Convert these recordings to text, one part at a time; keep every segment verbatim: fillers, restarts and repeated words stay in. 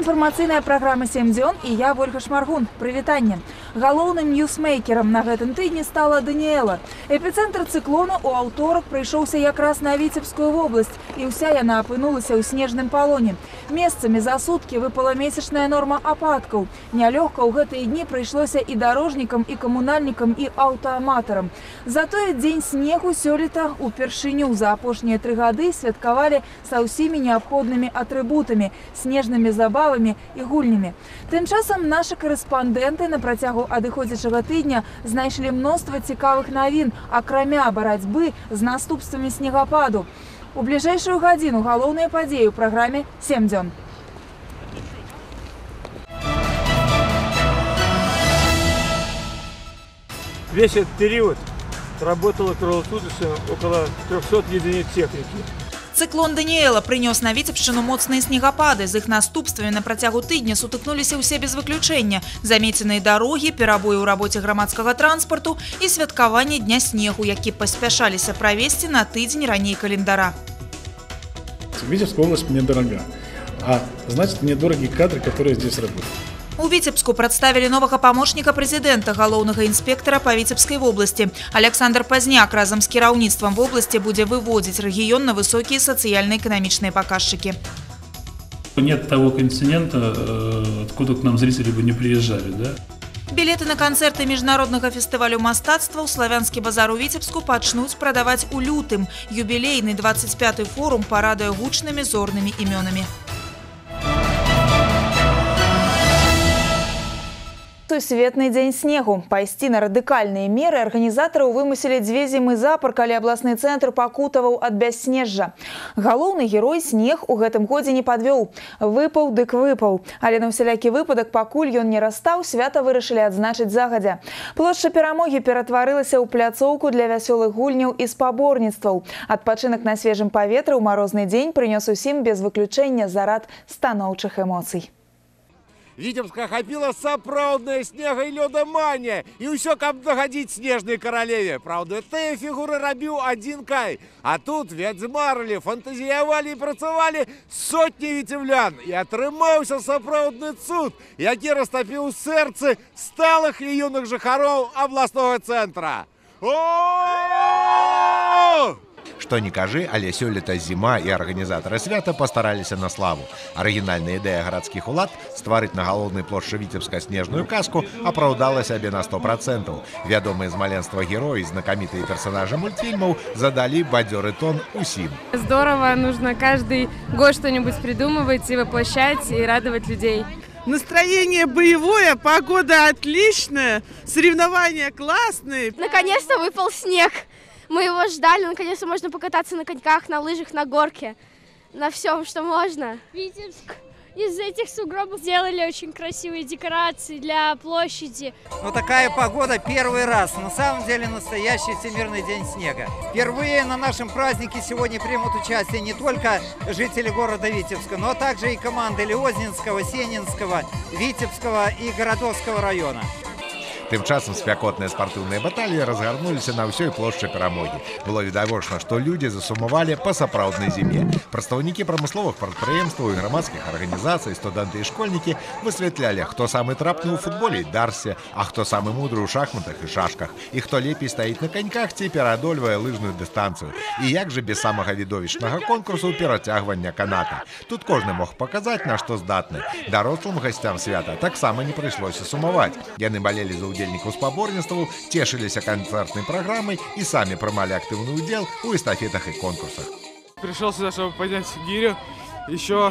інфармацыйная праграма сем дзён і я Вольга Шмаргун. Прывітанне. Галоўным ньюсмейкерам на гэтым тыдні стала Даніэла. Эпіцэнтр цыклону ў аўторак прыйшоўся якраз на Віцебскую вобласць, і ўся яна апынулася ў снежным палоне. Месцамі за суткі выпала месячная норма ападкаў. Нялёгка ў гэтыя дні прыйшлося і дарожнікам, і камунальнікам, і аўтааматарам. Затое дзень снегу сёлета упершыню за апошнія тры гады святкавалі са ўсімі неабходнымі атрыбутамі, снежнымі забавамі і гульнямі. Тым часам нашы карэспандэнты на працягу адыходзячага тыдня знайшлі мноства цікавых навін, акрамя барацьбы з наступствамі снегападу. У бліжэйшую гадзіну галоўныя падзеі ў праграме сем дзён. Весь этот период работало круглосуточно около трёхсот единиц техники. Цыклон Даніэла прынёс на Віцебшчыну моцныя снегапады. З іх наступствамі на працягу тыдня сутыкнуліся ўсе без выключэння. Замеценыя дарогі, перабоі ў рабоце грамадскага транспарту і святкаванне дня снегу, які паспяшаліся правесці на тыдзень раней календара. Витебская область мне дорога, а значит мне дороги кадры, которые здесь работают. У Віцебску прадставілі новага памочніка прэзідэнта, галоўнага інспектара па Віцебскай вобласці. Александр Пазняк разам з кіраўніцтвам вобласці будзе выводзіць рэгіён на высокія сацыяльна-эканамічныя паказчыкі. Нет того континента, откуда к нам зрители бы не приезжали, да? Білеты на канцэрты міжнароднага фестывалю мастацтва ў славянскі базар у Віцебску пачнуць прадаваць у лютым. Юбілейны дваццаць пяты форум парадуе гучнымі зорнымі імёнамі. Сусветны дзень снегу. Пайсці на радыкальныя меры арганізатараў вымусілі дзве зімы запар, калі абласны цэнтр пакутаваў ад бясснежжа. Галоўны герой снег у гэтым годзе не падвёў. Выпаў дык выпаў. Але на ўсялякі выпадак, пакуль ён не растаў, свята вырашылі адзначыць загадзя. Плошча Перамогі ператварылася ў пляцоўку для вясёлых гульняў і спаборніцтваў. Адпачынак на свежым паветры ў марозны дзень прынёс усім без выключэння зарад станоўчых эмоцый. Витебска хапіла сапраўдная снега і лёдаманія. І ўсё, каб дагадзіць снежнай каралеве. Праўда, тыя фігуры рабіў адзін кай. А тут вядзьмарылі, фантазіявалі і працавалі сотні віцеблян. І атрымаўся сапраўдны цуд, які растапіў сэрцы сталых і юных жыхароў абласнога цэнтра. О! Што не кажы, але сёлета зіма і арганізатары свята пастараліся на славу. Арыгінальная ідэя гарадскіх улад стварыць на галоўнай плошчы Віцебска снежную казку апраўдала сябе на сто процентаў. Вядомыя з маленства героі, знакамітыя персонажы мультфільмаў задалі бадзёры тон усім. Здорово, нужно каждый год что-нибудь придумывать и воплощать, и радовать людей. Настроение боевое, погода отличная, соревнования классные. Наконец-то выпал снег. Мы его ждали, наконец-то можно покататься на коньках, на лыжах, на горке, на всем, что можно. Витебск из этих сугробов сделали очень красивые декорации для площади. Ну такая погода первый раз, на самом деле настоящий Всемирный день снега. Впервые на нашем празднике сегодня примут участие не только жители города Витебска, но также и команды Леознинского, Сенинского, Витебского и Городовского района. Тым часам спякотныя спартыўныя баталіі разгарнуліся на ўсёй плошчы Перамогі. Было відавочна, што людзі засумавалі па сапраўднай зіме. Прадстаўнікі прамысловых прадпрыемстваў і грамадскіх арганізацый, студэнты і школьнікі высвятлялі, хто самы трапны ў футболе і дарсе, а хто самы мудры ў шахматах і шашках, і хто лепей стаіць на каньках ці пераадольвае лыжную дыстанцыю. І як жа без самага відовішчнага конкурсу перацягвання каната. Тут кожны мог паказаць, на што здатны. Дарослым гасцям свята таксама не прыйшлося сумаваць. Яны балелі за удзельнікаў спаборніцтваў, цешыліся канцэртнай праграмай і самі прымалі актыўны ўдзел у эстафетах і конкурсах. Пришел сюда, чтобы поднять гирю. Еще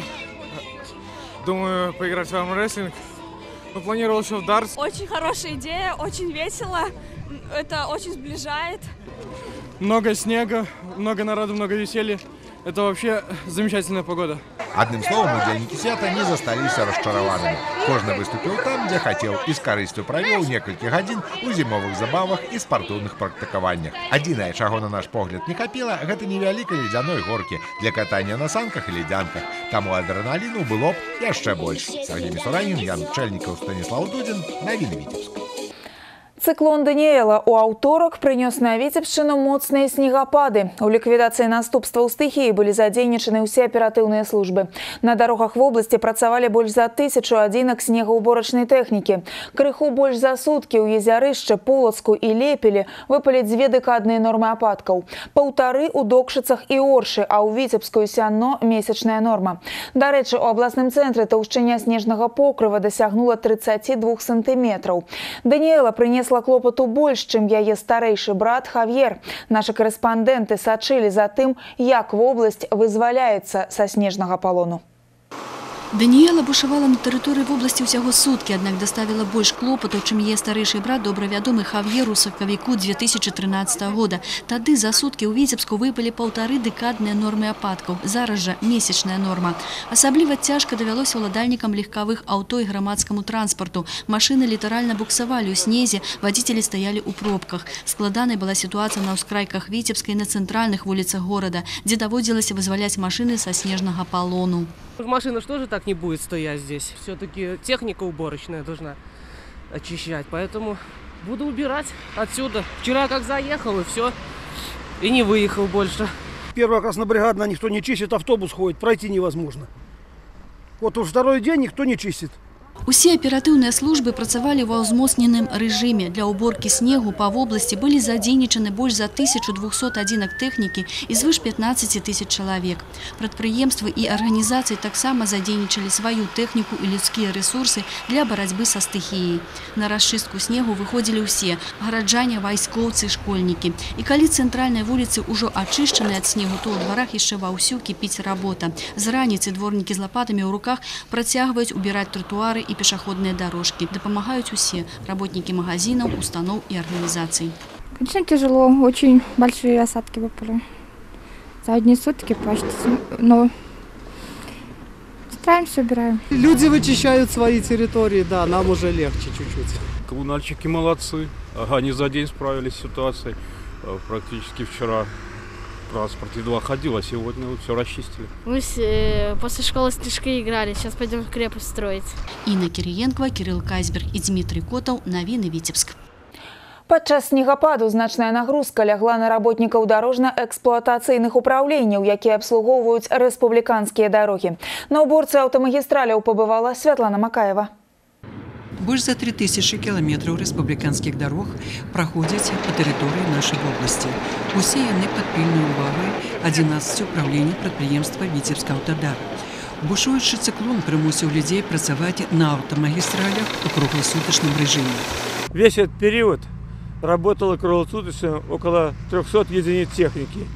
думаю поиграть в армрестлинг. Но планировал еще в дартс. Очень хорошая идея, очень весело. Это очень сближает. Много снега, много народу, много веселья. Это вообще замечательная погода. Адным словом, удзельнікі свята не засталіся расчараванымі. Кожны выступіў там, дзе хацеў, і з карысцю правёў некалькі гадзін у зімовых забавах і спартыўных практыкаваннях. Адзінае, чаго на наш погляд не хапіла, гэта невялікай ледзяной горкі для катання на санках і ледзянках. Таму адрэналіну было б яшчэ больш. Сергей Мисуранин, Ян Пчэльнікаў, Станіслав Дудзін. Навіны Віцебск. Цыклон Даніэла у аўторак прынёс на Віцебшчыну моцныя снегапады. У ліквідацыі наступстваў стыхіі былі задзейнічаны ўсе аператыўныя службы. На дарогах вобласці працавалі больш за тысячу адзінак снегаўборачнай тэхнікі. Крыху больш за суткі ў Езярышчы, Полацку і Лепелі выпалі дзве дэкадныя нормы ападкаў. Паўтары ў Докшыцах і Оршы, а ў Віцебскую Сянно месячная норма. Дарэчы, у абласным цэнтры таўшчыня снежнага покрыва дасягнула трыццаць два сантыметраў. Даніэла прынесла клопату больш, чым яе старэйшы брат Хавьер. Нашы карэспандэнты сачылі за тым, як вобласць вызваляецца са снежнага палону. Даніэла бушавала на тэрыторыі вобласці ўсяго суткі, аднак даставіла больш клопатаў, чым яе старэйшы брат, добравядомы Хавьер у сакавіку дзве тысячы трынаццатага года. Тады за суткі ў Віцебску выпалі паўтары дэкадныя нормы ападкаў. Зараз жа месячная норма. Асабліва цяжка давялося ўладальнікам легкавых аўто і грамадскаму транспарту. Машыны літаральна буксавалі ў снезе, вадзіцелі стаялі ў пробках. Складанай была сітуацыя на ўскрайках Віцебска і на цэнтральных вуліцах горада, дзе даводзілася вызваляць машыны са снежнага палону. Машина что же так не будет стоять здесь? Все-таки техника уборочная должна очищать. Поэтому буду убирать отсюда. Вчера как заехал и все. И не выехал больше. Первая краснобригадная никто не чистит, автобус ходит, пройти невозможно. Вот уже второй день никто не чистит. Усе аператыўныя службы працавалі ва ўзмоцненым рэжыме. Для ўборкі снегу па вобласці былі задзейнічаны больш за тысячу двухсот адзінак тэхнікі і звыш пятнаццаці тысяч чалавек. Прадпрыемствы і арганізацыі таксама задзейнічалі сваю тэхніку і людскія рэсурсы для барацьбы са стыхіяй. На расчыстку снегу выходзілі ўсе – гараджане, вайскоўцы, школьнікі. І калі цэнтральныя вуліцы ўжо ачышчаны ад снегу, то ў дварах яшчэ ваўсю кіпіць работа. З раніцы дворнікі з лапатамі ў руках працягваюць убіраць тротуары и пешеходные дорожки. Допомагают все работники магазинов, установ и организаций. Конечно, тяжело. Очень большие осадки выпали. За одни сутки почти. Но стараемся, убираем. Люди вычищают свои территории, да, нам уже легче чуть-чуть. Коммунальщики молодцы. Они за день справились с ситуацией. Практически вчера транспорт едва ходил, а сегодня вот все расчистили. Мы с, э, после школы снежки играли, сейчас пойдем крепость строить. Инна Кириенкова, Кирилл Кайсберг и Дмитрий Котов. Новины Витебск. Падчас снегападу значная нагрузка лягла на работнікаў дарожна-эксплуатацыйных упраўленняў, якія абслугоўваюць рэспубліканскія дарогі. На уборцы аўтамагістраляў побывала Святлана Макаева. Больше за три тысячи километров республиканских дорог проходят по территории нашей области. Усе яны под пильной увагой одиннадцать управлений предприемства Витебск Автодар. Бушуючий циклон примусил людей працевать на автомагистралях в круглосуточном режиме. Весь этот период работало круглосуточно около трёхсот единиц техники.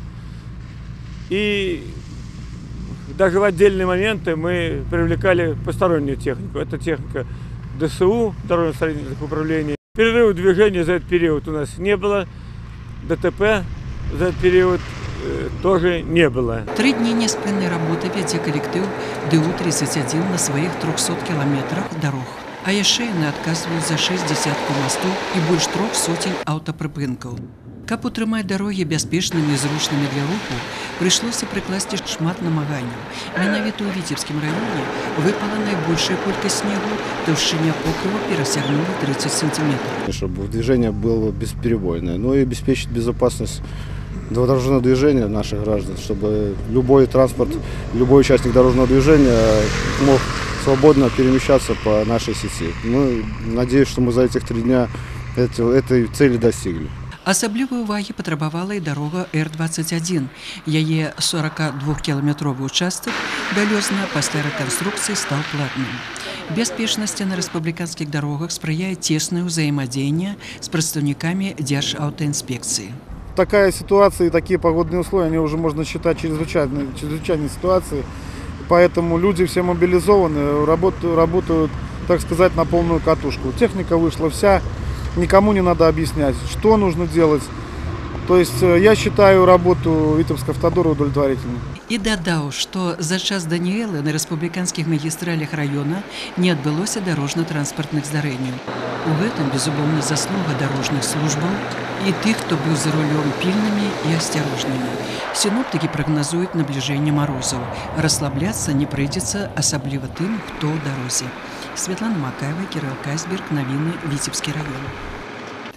И даже в отдельные моменты мы привлекали постороннюю технику. Это техника ДСУ, дорожно-строительных управлений. Перерыва движения за этот период у нас не было. ДТП за этот период э, тоже не было. Три дня неспынной работы ведзе коллектив ДУ тридцать один на своих трёхсот километрах дорог. А яшчэ яны адказваюць за шесть десяткаў мостов и больше трех сотен автопрыпынкаў. Каб утрымаць дарогі бяспечнымі і зручнымі для руху, прыйшлося прыкласці шмат намаганняў. Менавіта ў Віцебскім раёне выпала найбольшая колькасць снегу, таўшчыня покрыва перасягнула тридцать сантиметров. Чтобы движение было бесперебойное, но и обеспечить безопасность дорожного движения наших граждан, чтобы любой транспорт, любой участник дорожного движения мог свободно перемещаться по нашей сети. Мы надеюсь, что мы за этих три дня этой цели достигли. Асаблівай увагі патрабавала і дарога Р двадцать один. Яе сорокадвухкіламетровы участак бялёзна пасля рэканструкцыі стаў платным. Бяспечнасці на рэспубліканскіх дарогах спрыяе цеснае ўзаемадзеянне з прадстаўнікамі Держаўтоинспекции. Такая ситуация и такие погодные условия, они уже можно считать чрезвычайной, чрезвычайной ситуацией. Поэтому люди все мобилизованы, работают, работают, так сказать, на полную катушку. Техника вышла вся. Никому не надо объяснять, что нужно делать. То есть я считаю работу Витебского автодора удовлетворительной. И дадаў, что за час Даніэлы на республиканских магистралях района не адбылося дорожно-транспортных здарэнняў. У гэтым, безумоўна, заслуга дорожных службаў и тых, кто быў за рулем пильными и осторожными. Синоптики прогнозуют наближение морозов. Расслабляться не придется, особливо тем, кто в дороге. Светлана Макаева, Кирилл Кайсберг, новины Витебский район.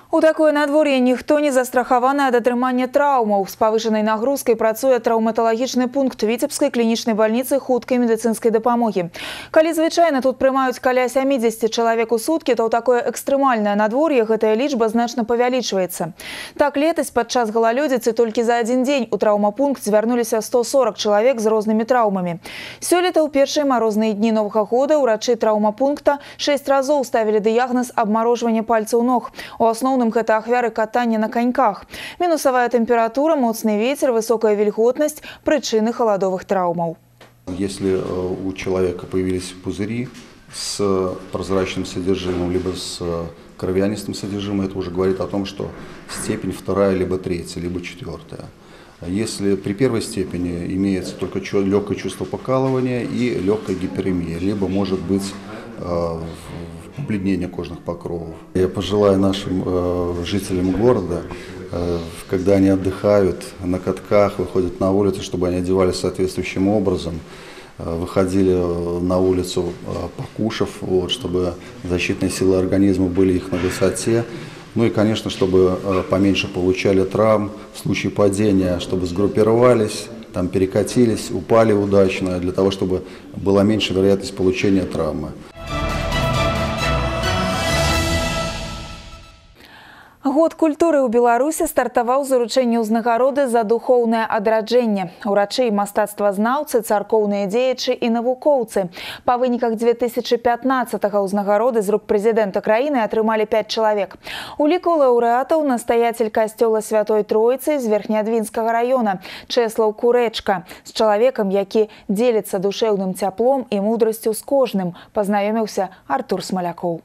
У такое надвор'е ніхто не застрахаваны ад атрымання траўмаў. З павышанай нагрузкай працуе траўматалагічны пункт Віцебскай клінічнай бальніцы хуткай медыцынскай дапамогі. Калі звычайна тут прымаюць каля сямідзесяці чалавек у суткі, то ў такое экстрэмальнае надвор'е гэтая лічба значна павялічваецца. Так, летась падчас галалёдзіцы толькі за адзін дзень у траўмапункт звярнуліся сто сорок чалавек з рознымі траўмамі. Сёлета ў першыя марозныя дні Новага года ўрачы траўмапункта шэсць разоў ставілі дыягназ абмарожвання пальцаў ног. У асноўным гэта ахвяры катання на коньках. Мінусавая тэмпература, моцны ветер, высокая вільготнасць – прычыны халадовых траўмаў. Если у человека появились пузыри с прозрачным содержимым, либо с кровянистым содержимым, это уже говорит о том, что степень вторая, либо третья, либо четвертая. Если при первой степени имеется только легкое чувство покалывания и легкая гиперемия, либо может быть побледнение кожных покровов. Я пожелаю нашим э, жителям города, э, когда они отдыхают на катках, выходят на улицу, чтобы они одевались соответствующим образом, э, выходили на улицу э, покушав, вот, чтобы защитные силы организма были их на высоте. Ну и, конечно, чтобы э, поменьше получали травм в случае падения, чтобы сгруппировались, там перекатились, упали удачно, для того, чтобы была меньше вероятность получения травмы. Год культуры ў Беларусі стартаваў з уручэння ўзнагароды за духоўнае адраджэнне. Урачы і мастацтвазнаўцы, царкоўныя дзеячы і навукоўцы. Па выніках дзве тысячы пятнаццатага ўзнагароды з рук прэзідэнта краіны атрымалі пяць чалавек. У ліку лаўрэатаў настаяцель касцёла Святой Троіцы з Верхнядвінскага раёна Чэслаў Курэчка з чалавекам, які дзеліцца душэўным цяплом і мудрасцю з кожным, пазнаёміўся Артур Смалякоў.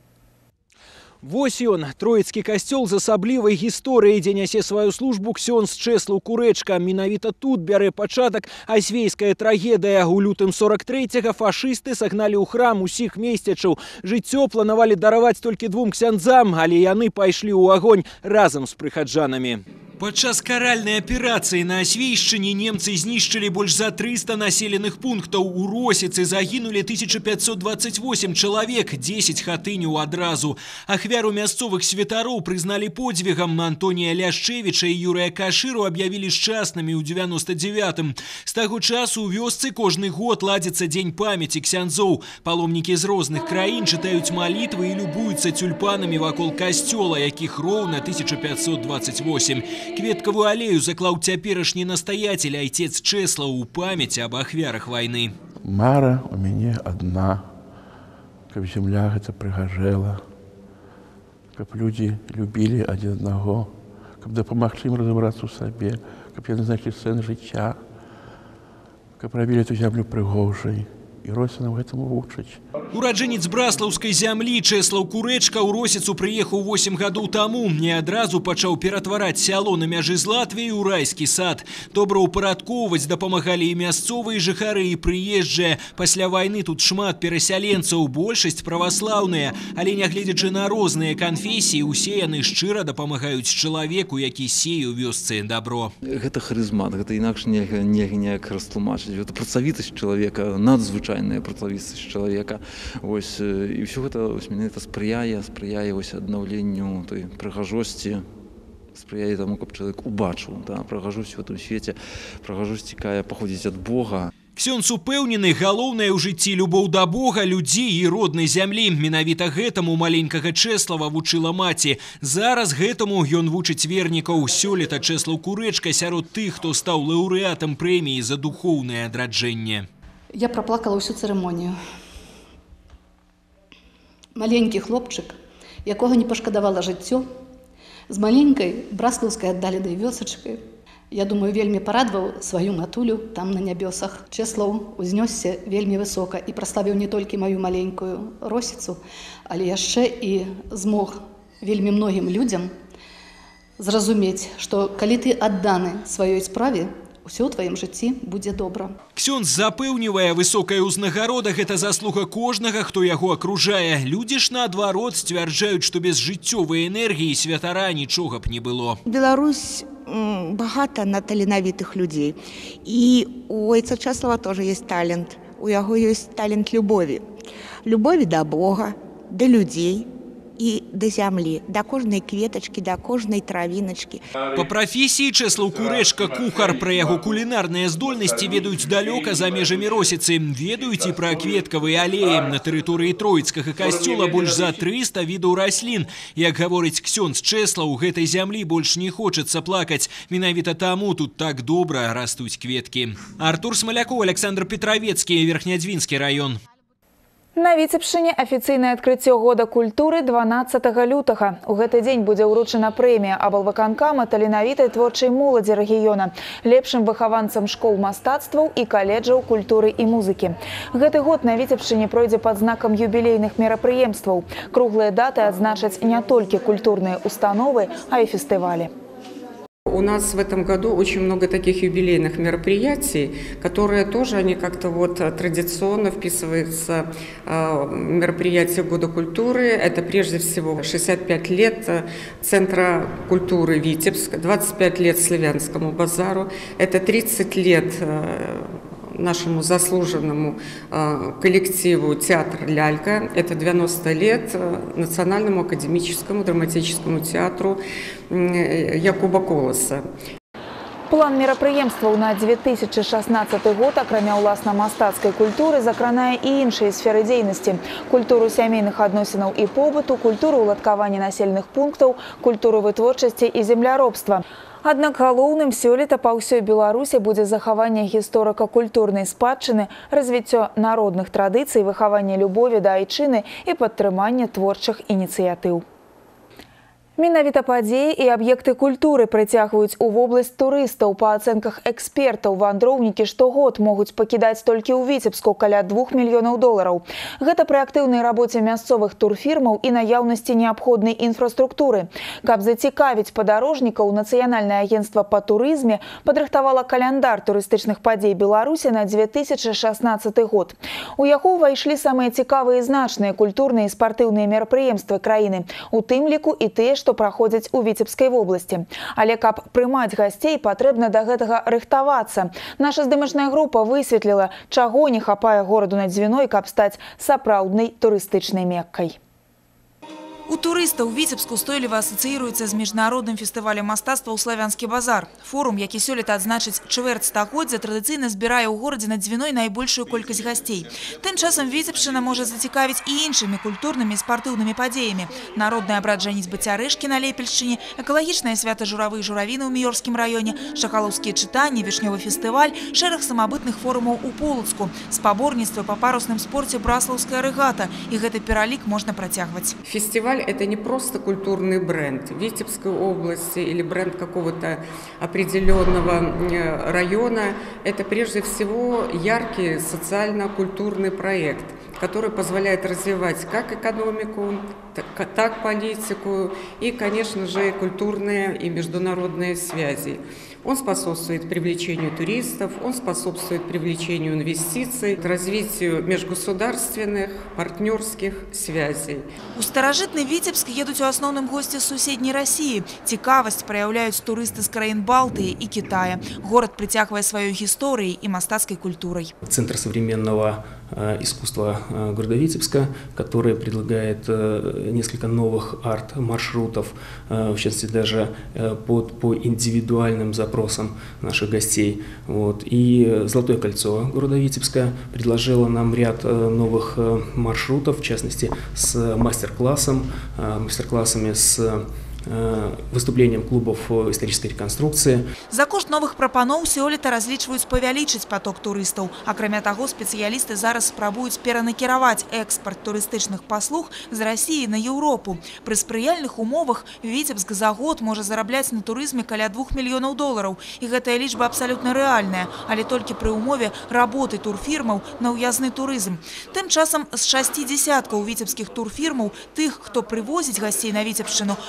Вось ён, троіцкі касцёл з асаблівай гісторыяй, дзе нясе сваю службу ксёндз Чэслаў Курэчка. Менавіта тут бярэ пачатак асвейская трагедыя. У лютым сорок трэцяга фашысты сагналі ў храм усіх месцячаў. Жыццё планавалі дараваць толькі двум ксяндзам, але яны пайшлі ў агонь разам з прыхаджанамі. Падчас каральнай аперацыі на Асвейшчыне немцы знішчылі больш за трыста населеных пунктаў. У Росіцы загінулі тысяча пятьсот двадцать восемь чалавек, дзесяць хатыняў адразу. Ахвяру мясцовых святароў прызналі подзвігам. Антонія Ляшчэвіча і Юрыя Кашыру аб'явілі шчаснымі ў девяносто девятым. З таго часу ў вёсцы кожны год ладзіцца дзень памяці ксяндзоў. Паломнікі з розных краін чытаюць малітвы і любуюцца тюльпанамі вакол касцёла, якіх роўна тысяча пятьсот двадцать восемь. Кветкавую алею заклаў цяперашні настаяцель айцец Чэслаў у памяць аб ахвярах вайны. Мара у мяне адна, каб зямля гэта прыгажэла, каб людзі любілі адзін аднаго, каб дапамагчы ім разабрацца ў сабе, каб яны знайшлі сэнс жыцця, каб рабілі эту зямлю прыгожай. І Рося нам гэтаму вучыць. Ураджэнец браслаўскай зямлі Чэслаў Курэчка ў Росіцу прыехаў восемь гадоў таму. Не адразу пачаў ператвараць сяло на мяжы з Латвіяй у райскі сад. Добраўпарадкоўваць дапамагалі і мясцовыя жыхары, і прыезджыя. Пасля вайны тут шмат перасяленцаў, большасць праваслаўныя. Але нягледзячы на розныя канфесіі, усе яны шчыра дапамагаюць чалавеку, які сее ў вёсцы дабро. Гэта харызмат, гэта інакш нельга ніяк растлумачыць. Гэта працавітасць чалавека, надзвычайная працавітасць чалавека. Вось, і ўсё гэта менавіта спрыяе, спрыяе аднаўленню той прыгажосці, спрыяе таму, каб чалавек убачыў, да, прыгажосць у гэтым свеце, прыгажосць, якая паходзіць ад Бога. Ксёндз упэўнены, галоўнае ў жыцці любоў да Бога, людзей і роднай зямлі. Менавіта гэтаму маленькага Чэслава вучыла маці. Зараз гэтаму ён вучыць вернікаў. Сёлета Чэслаў Курэчка сярод тых, хто стаў лаўрэатам прэміі за духоўнае адраджэнне. Я праплакала ўсю цырымонію. Маленькі хлопчык, якога не пашкадавала жыццё, з маленькай браслаўскай аддаленай вёсачкай, я думаю, вельмі парадаваў сваю матулю там на нябёсах. Чэслаў узнёсся вельмі высока і праславіў не толькі маю маленькую Росіцу, але яшчэ і змог вельмі многім людзям зразумець, што калі ты адданы сваёй справе, усё ў тваім жыцці будзе добра. Ксёндз запэўнівае, высокая ўзнагарода – гэта заслуга кожнага, хто яго акружае. Людзі ж, наадварот, сцвярджаюць, што без жыццёвай энергіі святара нічога б не было. Беларусь багата на таленавітых людзей. І у айца Чэслава тоже есть талент. У яго ёсць талент любові. Любові да Бога, да людзей, і да зямлі, да кожнай кветачкі, да кожнай травіначкі. Па прафесіі Чэслаў Курэчка кухар. Пра яго кулінарныя здольнасці ведаюць далёка за межамі Росіцы. Ведаюць і пра кветкавыя алеі. На тэрыторыі Троіцкага касцёла больш за трыста відаў раслін. Як гаворыць ксёндз Чэслаў, гэтай зямлі больш не хочацца плакаць. Менавіта таму тут так добра растуць кветкі. Артур Смалякоў, Александр Петровецкі, Верхнядзвінскі раён. На Віцебшчыне афіцыйнае адкрыццё года культуры дванаццатага лютага. У гэты дзень будзе ўручана прэмія аблвыканкама таленавітай творчай моладзі рэгіёна, лепшым выхаванцам школ мастацтваў і каледжаў культуры і музыкі. Гэты год на Віцебшчыне пройдзе пад знакам юбілейных мерапрыемстваў. Круглыя даты адзначаць не толькі культурныя установы, а і фестывалі. У нас в этом году очень много таких юбилейных мероприятий, которые тоже они как-то вот традиционно вписываются в мероприятия Года культуры. Это прежде всего шестьдесят пять лет Центра культуры Витебск, двадцать пять лет Славянскому базару, это тридцать лет нашему заслуженному коллективу «Театр Лялька». Это девяносто лет Национальному академическому драматическому театру Якуба Колоса. План мерапрыемстваў на две тысячи шестнадцатый год, акрамя ўласна-мастацкай культуры, закранае і іншыя сферы дзейнасці. Культуру сямейных адносінаў і побыту, культуру уладкавання населеных пунктаў, культуру вытворчасці і земляробства. Аднак галоўным сёлета па ўсёй Беларусі будзе захаванне гісторыка-культурнай спадчыны, развіццё народных традыцый, выхаванне любові да айчыны і падтрыманне творчых ініцыятыў. Менавіта падзеі і аб'екты культуры прыцягваюць у вобласць турыстаў. Па ацэнках экспертаў, вандроўнікі штогод могуць пакідаць толькі ў Віцебску каля двух мільёнаў долараў. Гэта пры актыўнай рабоце мясцовых турфірмаў і наяўнасці неабходнай інфраструктуры. Каб зацікавіць падарожнікаў, Нацыянальнае агенцтва па турызме падрыхтавала каляндар турыстычных падзей Беларусі на две тысячи шестнадцатый год. У яго ўвайшлі самыя цікавыя і значныя культурныя і спартыўныя мерапрыемствы краіны, у тым ліку і тыя, што праходзяць у Віцебскай вобласці. Але каб прымаць гасцей, патрэбна да гэтага рыхтавацца. Наша здымачная група высветліла, чаго не хапае гораду над Дзвіной, каб стаць сапраўднай турыстычнай меккай. У турыстаў Віцебск устойліва асацыіруецца з міжнародным фестывалем мастацтва ў Славянскі базар. Форум, які сёлета адзначыць чвэрць стагоддзя, традыцыйна збірае ў горадзе над Дзвіной найбольшую колькасць гасцей. Тым часам Віцебшчына можа зацікавіць і іншымі культурнымі і спартыўнымі падзеямі. Народны абрад жаніцьбы Цярэшкі на Лепельшчыне, экалагічнае свята журавы і журавіны ў Міёрскім раёне, шакалаўскія чытанні, вішнёвы фестываль, шэраг самабытных форумаў у Полацку, спаборніцтва па парусным спорце браслаўская рэгата, і гэты пералік можна працягваць. Фестиваль – это не просто культурный бренд Витебской области или бренд какого-то определенного района. Это прежде всего яркий социально-культурный проект, который позволяет развивать как экономику, так, так политику и, конечно же, культурные и международные связи. Он способствует привлечению туристов, он способствует привлечению инвестиций, развитию межгосударственных, партнерских связей. У старажытны Віцебск едуць у асноўным госці з суседняй России. Цікавасць праяўляюць турысты з краін Балтыі і Китая. Город притягивает своей историей и мастацкой культурой. Центр современного искусства города Витебска, который предлагает несколько новых арт-маршрутов, в частности даже под, по индивидуальным запросам наших гостей. Вот. И Золотое кольцо города Витебска предложило нам ряд новых маршрутов, в частности с мастер-классом, мастер-классами с выступлением клубов исторической реконструкции. За кошт новых прапаноў сёлета разлічваюць павялічыць поток турыстаў. Акрамя таго, спецыялісты зараз спрабуюць перанакіраваць экспорт турыстычных паслуг з Расіі на Еўропу. Пры спрыяльных умовах Віцебск за год можа зарабляць на турызме каля двух мільёнаў долараў. І гэтая лічба абсалютна рэальная, але толькі пры умове работы турфірмаў на ўязны турызм. Тым часам з шасці дзесяткаў віцебскіх турфірмаў, тых, хто прывозіць гасцей на Віцебшчыну, можна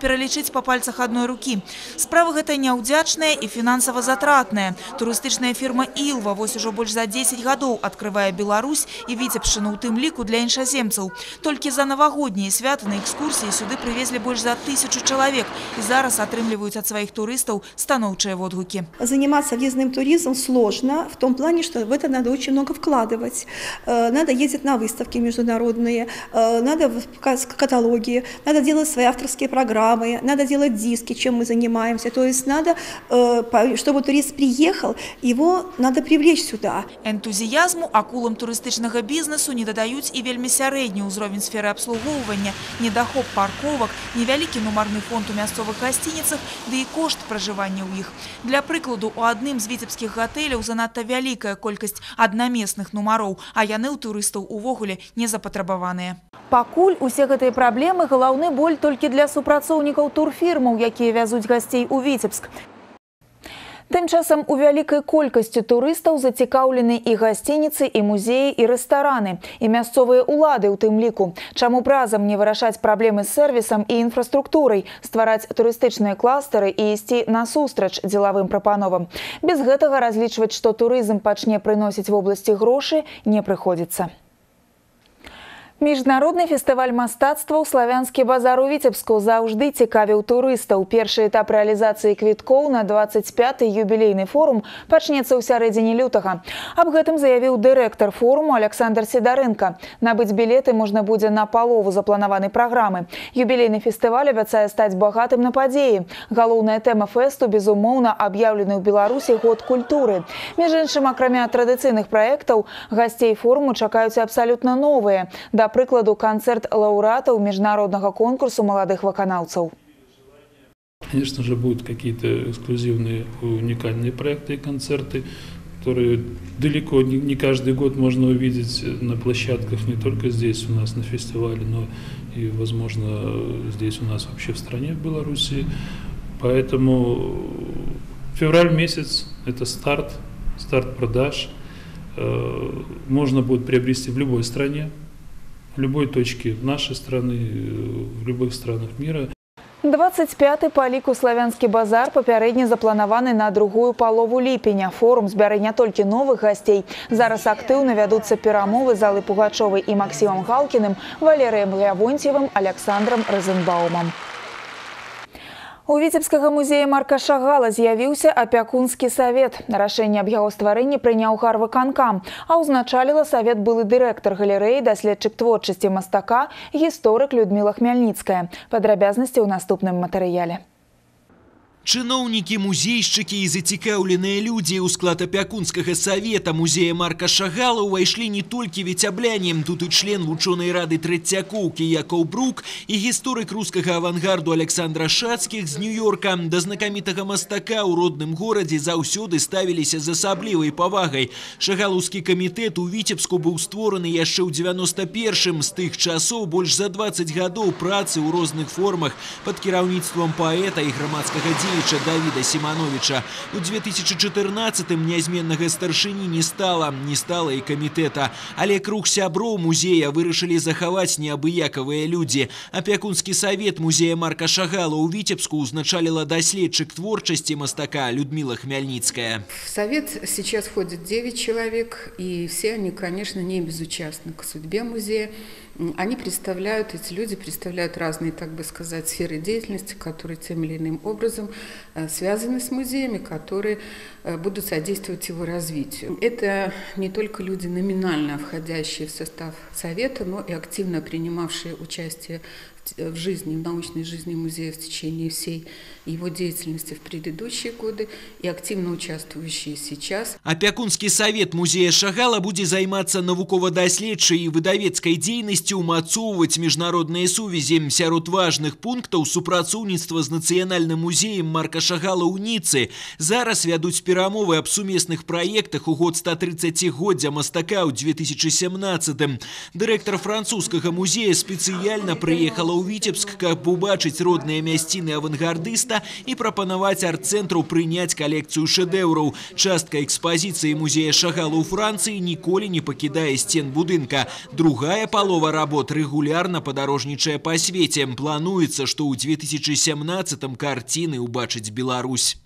пералічыць па пальцах адной рукі. Справа гэта няўдзячная і фінансава затратная. Турыстычная фірма «Ілва» вось ужо больш за дзесяць гадоў адкрывае Беларусь і Віцебшчыну, у тым ліку для іншаземцаў. Толькі за навагоднія святы на экскурсіі сюды прывезлі больш за тысячу чалавек і зараз атрымліваюць ад сваіх турыстаў станоўчыя водгукі. Заниматься въездным туризмом сложно в том плане, что в это надо очень много вкладывать. Надо ездить на выставки международные, надо в каталоги, надо делать свои авторские программы, надо делать диски, чем мы занимаемся. То есть надо, чтобы турист приехал, его надо привлечь сюда. Энтузіязму акулам турыстычнага бізнесу не дадаюць і вельмі сярэдні ўзровень сферы абслугоўвання, недахоп парковак, невялікі нумарны фонд у мясцовых гасцініцах, ды і кошт пражывання ў іх. Для прыкладу, у адным з віцебскіх гатэляў занадта вялікая колькасць аднамесных нумароў, а яны ў турыстаў увогуле не запатрабаваныя. Пакуль усе гэтыя праблемы галаўны боль толькі для супрацоўнікаў турфірмаў, якія вязуць гасцей у Віцебск. Тым часам у вялікай колькасці турыстаў зацікаўлены і гасцініцы, і музеі, і рэстараны, і мясцовыя ўлады ў тым ліку. Чаму б разам не вырашаць праблемы з сервісам і інфраструктурай, ствараць турыстычныя кластары і ісці насустрач дзелавым прапановам. Без гэтага разлічваць, што турызм пачне прыносіць в вобласці грошы, не прыходзіцца. Міжнародны фестываль мастацтваў «Славянскі базар» у Віцебску заўжды цікавіў турыстаў. Першы этап рэалізацыі квіткоў на дваццаць пяты юбілейны форум пачнецца ў сярэдзіне лютага. Аб гэтым заявіў дырэктар форуму Александр Сідарэнка. Набыць білеты можна будзе на палову запланаванай праграмы. Юбілейны фестываль абяцае стаць багатым на падзеі. Галоўная тэма фэсту, безумоўна, аб'яўлены ў Беларусі год культуры. Між іншым, акрамя традыцыйных праектаў, гасцей форуму чакаюць абсалютна новыя. Да прыкладу, канцэрт лаўрэатаў міжнароднага конкурсу маладых выканаўцаў. Конечно же, будут какие-то эксклюзивные, уникальные проекты и концерты, которые далеко не каждый год можно увидеть на площадках, не только здесь у нас на фестивале, но и, возможно, здесь у нас вообще в стране, в Беларуси. Поэтому февраль месяц – это старт, старт продаж. Можно будет приобрести в любой стране, в любой точке нашей страны, в любых странах мира. дваццаць пяты па ліку «Славянскі базар» папярэдне запланаваны на другую палову ліпеня. Форум збярэ не толькі новых гасцей. Зараз актыўна вядуцца перамовы з Аллай Пугачовай і Максімам Галкіным, Валерыем Лявонцевым, Александром Розенбаумам. У Віцебскага музея Марка Шагала з'явіўся апякунскі савет. Рашэнне аб яго стварэнні прыняў гарвыканкам, а ўзначаліла савет былы дырэктар галерэі, даследчык творчасці мастака, гісторык Людміла Хмяльніцкая. Падрабязнасці ў наступным матэрыяле. Чыноўнікі, музейшчыкі і зацікаўленыя людзі ў склад апякунскага савета музея Марка Шагала ўвайшлі не толькі віцябляне. Тут і член вучонай рады Трэцякоўкі Якаў Брук і гісторык рускага авангарду Александра Шацкіх з Нью-Йорка. Да знакамітага мастака ў родным горадзе заўсёды ставіліся з асаблівай павагай. Шагалаўскі камітэт у Віцебску быў створаны яшчэ ў дзевяноста першым. З тых часоў больш за дваццаць гадоў працы ў розных формах пад кіраўніцтвам паэта і грамадскага дзеяча Давіда Сімановіча. У две тысячи чатырнаццатым нязменнага старшыні не стала, не стала і камітэта. Але круг сяброў музея вырашылі захаваць неабыякавыя людзі. Апякунскі савет музея Марка Шагала ў Віцебску узначаліла даследчык творчасці мастака Людмила Хмяльніцкая. В совет сейчас входит девять человек, и все они, конечно, не безучастны к судьбе музея. Они представляют, эти люди представляют разные, так бы сказать, сферы деятельности, которые тем или иным образом связаны с музеями, которые будут содействовать его развитию. Это не только люди, номинально входящие в состав совета, но и активно принимавшие участие в жизни, в научной жизни музея в течение всей его деятельности в предыдущие годы и активно участвующие сейчас. Апякунскі савет музея Шагала будзе займацца навукова-даследчай і выдавецкай дзейнасцю, умацоўваць міжнародныя сувязі. Сярод важных пунктаў супрацоўніцтва з нацыянальным музеем Марка Шагала ў Ніцы. Зараз вядуць перамовы аб сумесных праектах у год ста трыццацігоддзя мастака ў две тысячи семнаццатым. Дырэктар французскага музея спецыяльна прыехала ў Віцебск, каб убачыць родныя мясціны авангардыста і прапанаваць арт-цэнтру прыняць калекцыю шэдэўраў. Частка экспазіцыі музея Шагала ў Францыі ніколі не пакідае сцен будынка. Другая палова работ рэгулярна падарожнічае па свеце. Плануецца, што ў две тысячи семнадцатым картины убачить Беларусь.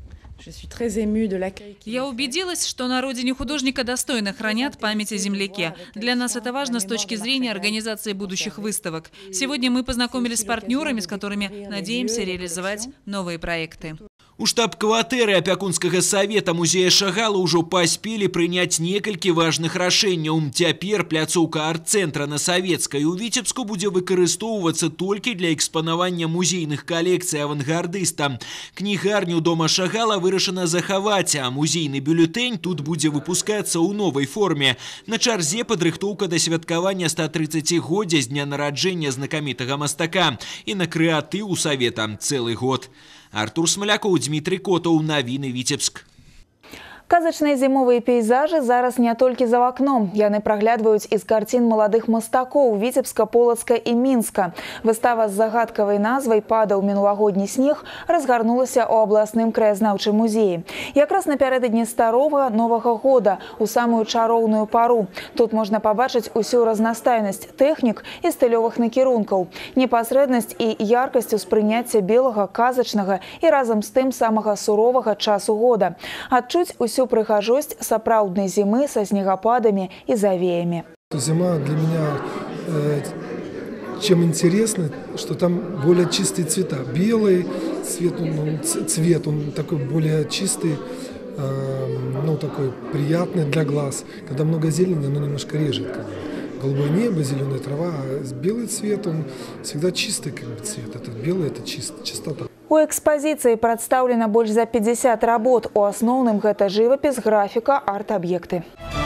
Я убедилась, что на родине художника достойно хранят память о земляке. Для нас это важно с точки зрения организации будущих выставок. Сегодня мы познакомились с партнерами, с которыми надеемся реализовать новые проекты. У штаб-кватэры апякунскага савета музея Шагала ўжо паспелі прыняць некалькі важных рашэнняў. Цяпер пляцоўка арт-цэнтра на Савецкай у Віцебску будзе выкарыстоўвацца толькі для экспанавання музейных калекцый авангардыста. Кнігарню дома Шагала вырашана захаваць, а музейны бюлетэнь тут будзе выпускацца ў новай форме. На чарзе падрыхтоўка да святкавання стагоддзя з дня нараджэння знакамітага мастака і на крэатыў у савета цэлы год. Артур Смоляков, Дмитрий Котов, навіны Віцебск. Казачныя зімовыя пейзажы зараз не толькі за вакном. Яны праглядваюць з карцін маладых мастакоў Віцебска, Полацка і Мінска. Выстава з загадкавай назвай «Падаў мінулагодні снег» разгарнулася ў абласным краязнаўчым музеі. Якраз напярэдадні старога Новага года, у самую чароўную пару. Тут можна пабачыць усю разнастайнасць тэхнік і стылёвых накірункаў, непасрэднасць і яркасць успрыняцця белага, казачнага і разам з тым самага суровага часу года. Адчуць усю всю прыгажосць сапраўднай зімы со снегопадами и завеями. Зима для меня э, чем интересно, что там более чистые цвета. Белый цвет, ну, цвет он такой более чистый, э, ну такой приятный для глаз. Когда много зелени, оно немножко режет. Как бы. Голубое небо, зеленая трава, а белый цвет, он всегда чистый как бы, цвет. Это белый, это чист, чистота. У экспазіцыі прадстаўлена больш за пятьдесят работ. У асноўным гэта жывапіс, графіка, арт-аб'екты.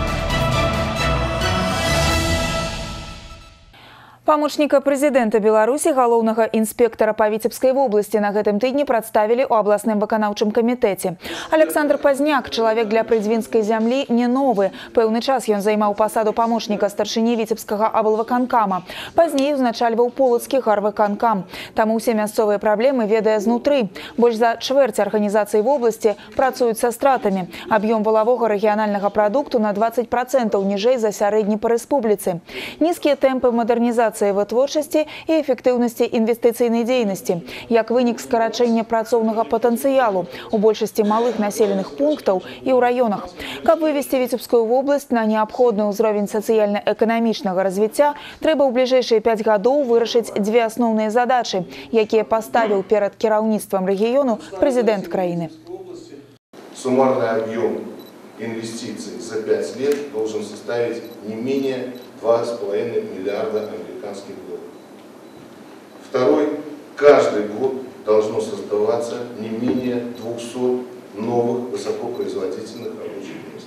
Памочніка прэзідэнта Беларусі, галоўнага інспектара па Віцебскай вобласці на гэтым тыдні прадставілі ў абласным выканаўчым камітэце. Александр Пазняк, чалавек для прыдзвінскай зямлі, не новы. Пэўны час ён займаў пасаду памочніка старшыні Віцебскага аблвыканкама. Пазней узначальваў полацкі гарвыканкам. Таму ўсе мясцовыя праблемы ведае знутры. Больш за чвэрць арганізацый вобласці працуюць са стратамі. Аб'ём валавога рэгіянальнага прадукту на двадцать процентаў ніжэй за сярэдні па рэспубліцы. Нізкія тэмпы мадэрнізацыі вытворчасці і эфектыўнасці інвестыцыйнай дзейнасці, як вынік скарачэння працоўнага патэнцыялу у большасці малых населеных пунктаў і ў раёнах. Каб вывесці Віцебскую вобласць на неабходны ўзровень сацыяльна-эканамічнага развіцця, трэба ў бліжэйшыя пяць гадоў вырашыць дзве асноўныя задачы, якія паставіў перад кіраўніцтвам рэгіёну прэзідэнт краіны. Суммарный объем инвестиций за пять лет должен составить не менее два с половиной миллиарда американских долларов. Второй. Каждый год должно создаваться не менее двухсот новых высокопроизводительных рабочих мест.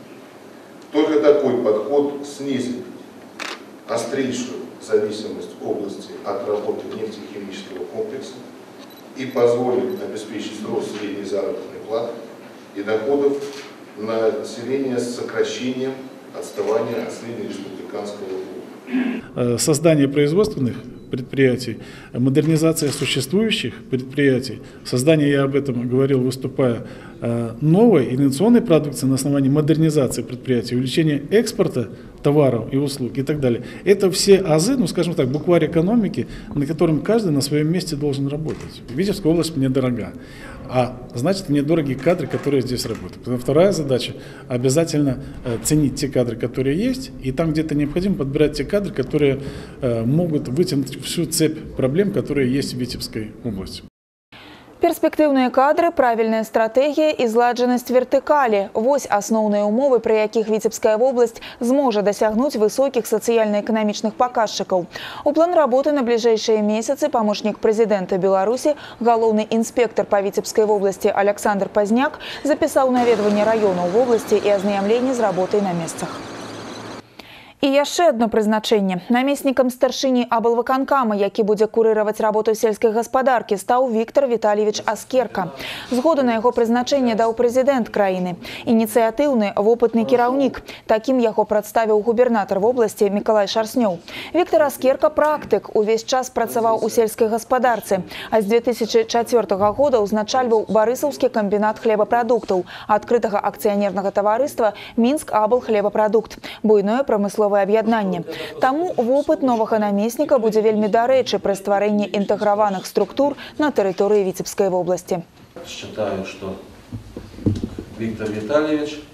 Только такой подход снизит острейшую зависимость области от работы нефтехимического комплекса и позволит обеспечить рост средней заработной платы и доходов на население с сокращением отставания от среднереспубликанского уровня. Создание производственных предприятий, модернизация существующих предприятий, создание, я об этом говорил, выступая, новой инновационной продукции на основании модернизации предприятий, увеличения экспорта товаров и услуг и так далее. Это все азы, ну скажем так, букварь экономики, на котором каждый на своем месте должен работать. Витебская область мне дорога, а значит мне дороги кадры, которые здесь работают. Вторая задача – обязательно ценить те кадры, которые есть, и там где-то необходимо подбирать те кадры, которые могут вытянуть всю цепь проблем, которые есть в Витебской области. Перспектыўныя кадры, правільная стратэгія і зладжанасць вертыкалі – вось асноўныя умовы, пры якіх Віцебская вобласць зможа дасягнуць высокіх сацыяльна-эканамічных паказчыкаў. У план работы на бліжэйшыя месяцы памочнік прэзідэнта Беларусі, галоўны інспектар па Віцебскай вобласці Александр Пазняк запісаў наведванне раёнаў вобласці і азнаямленне з работай на месцах. І яшчэ одно прызначэнне. Намеснікам старшыні аблвыканкама, які будзе курыраваць работу сельскай гаспадаркі, стаў Віктор Віталійевич Аскерка. Згоду на яго прызначэнне даў прэзідэнт краіны. Ініцыятыўны, вопытны кіраўнік. Такім яго прадставіў губернатар вобласці Мікалай Шарснёў. Віктор Аскерка – практык, увесь час працаваў у сельскай гаспадарцы, а з две тысячы чацвёртага года ўзначальваў Барысаўскі камбінат хлебапрадуктаў, адкрытага акцыянернага таварыства Мінск аблхлебапрадукт, буйное прамысловае аб'яднанне. Таму вопыт новага намесніка будзе вельмі дарэчы пры стварэнні інтэграваных структур на тэрыторыі Віцебскай вобласці. Считаю, что Виктор Витальевич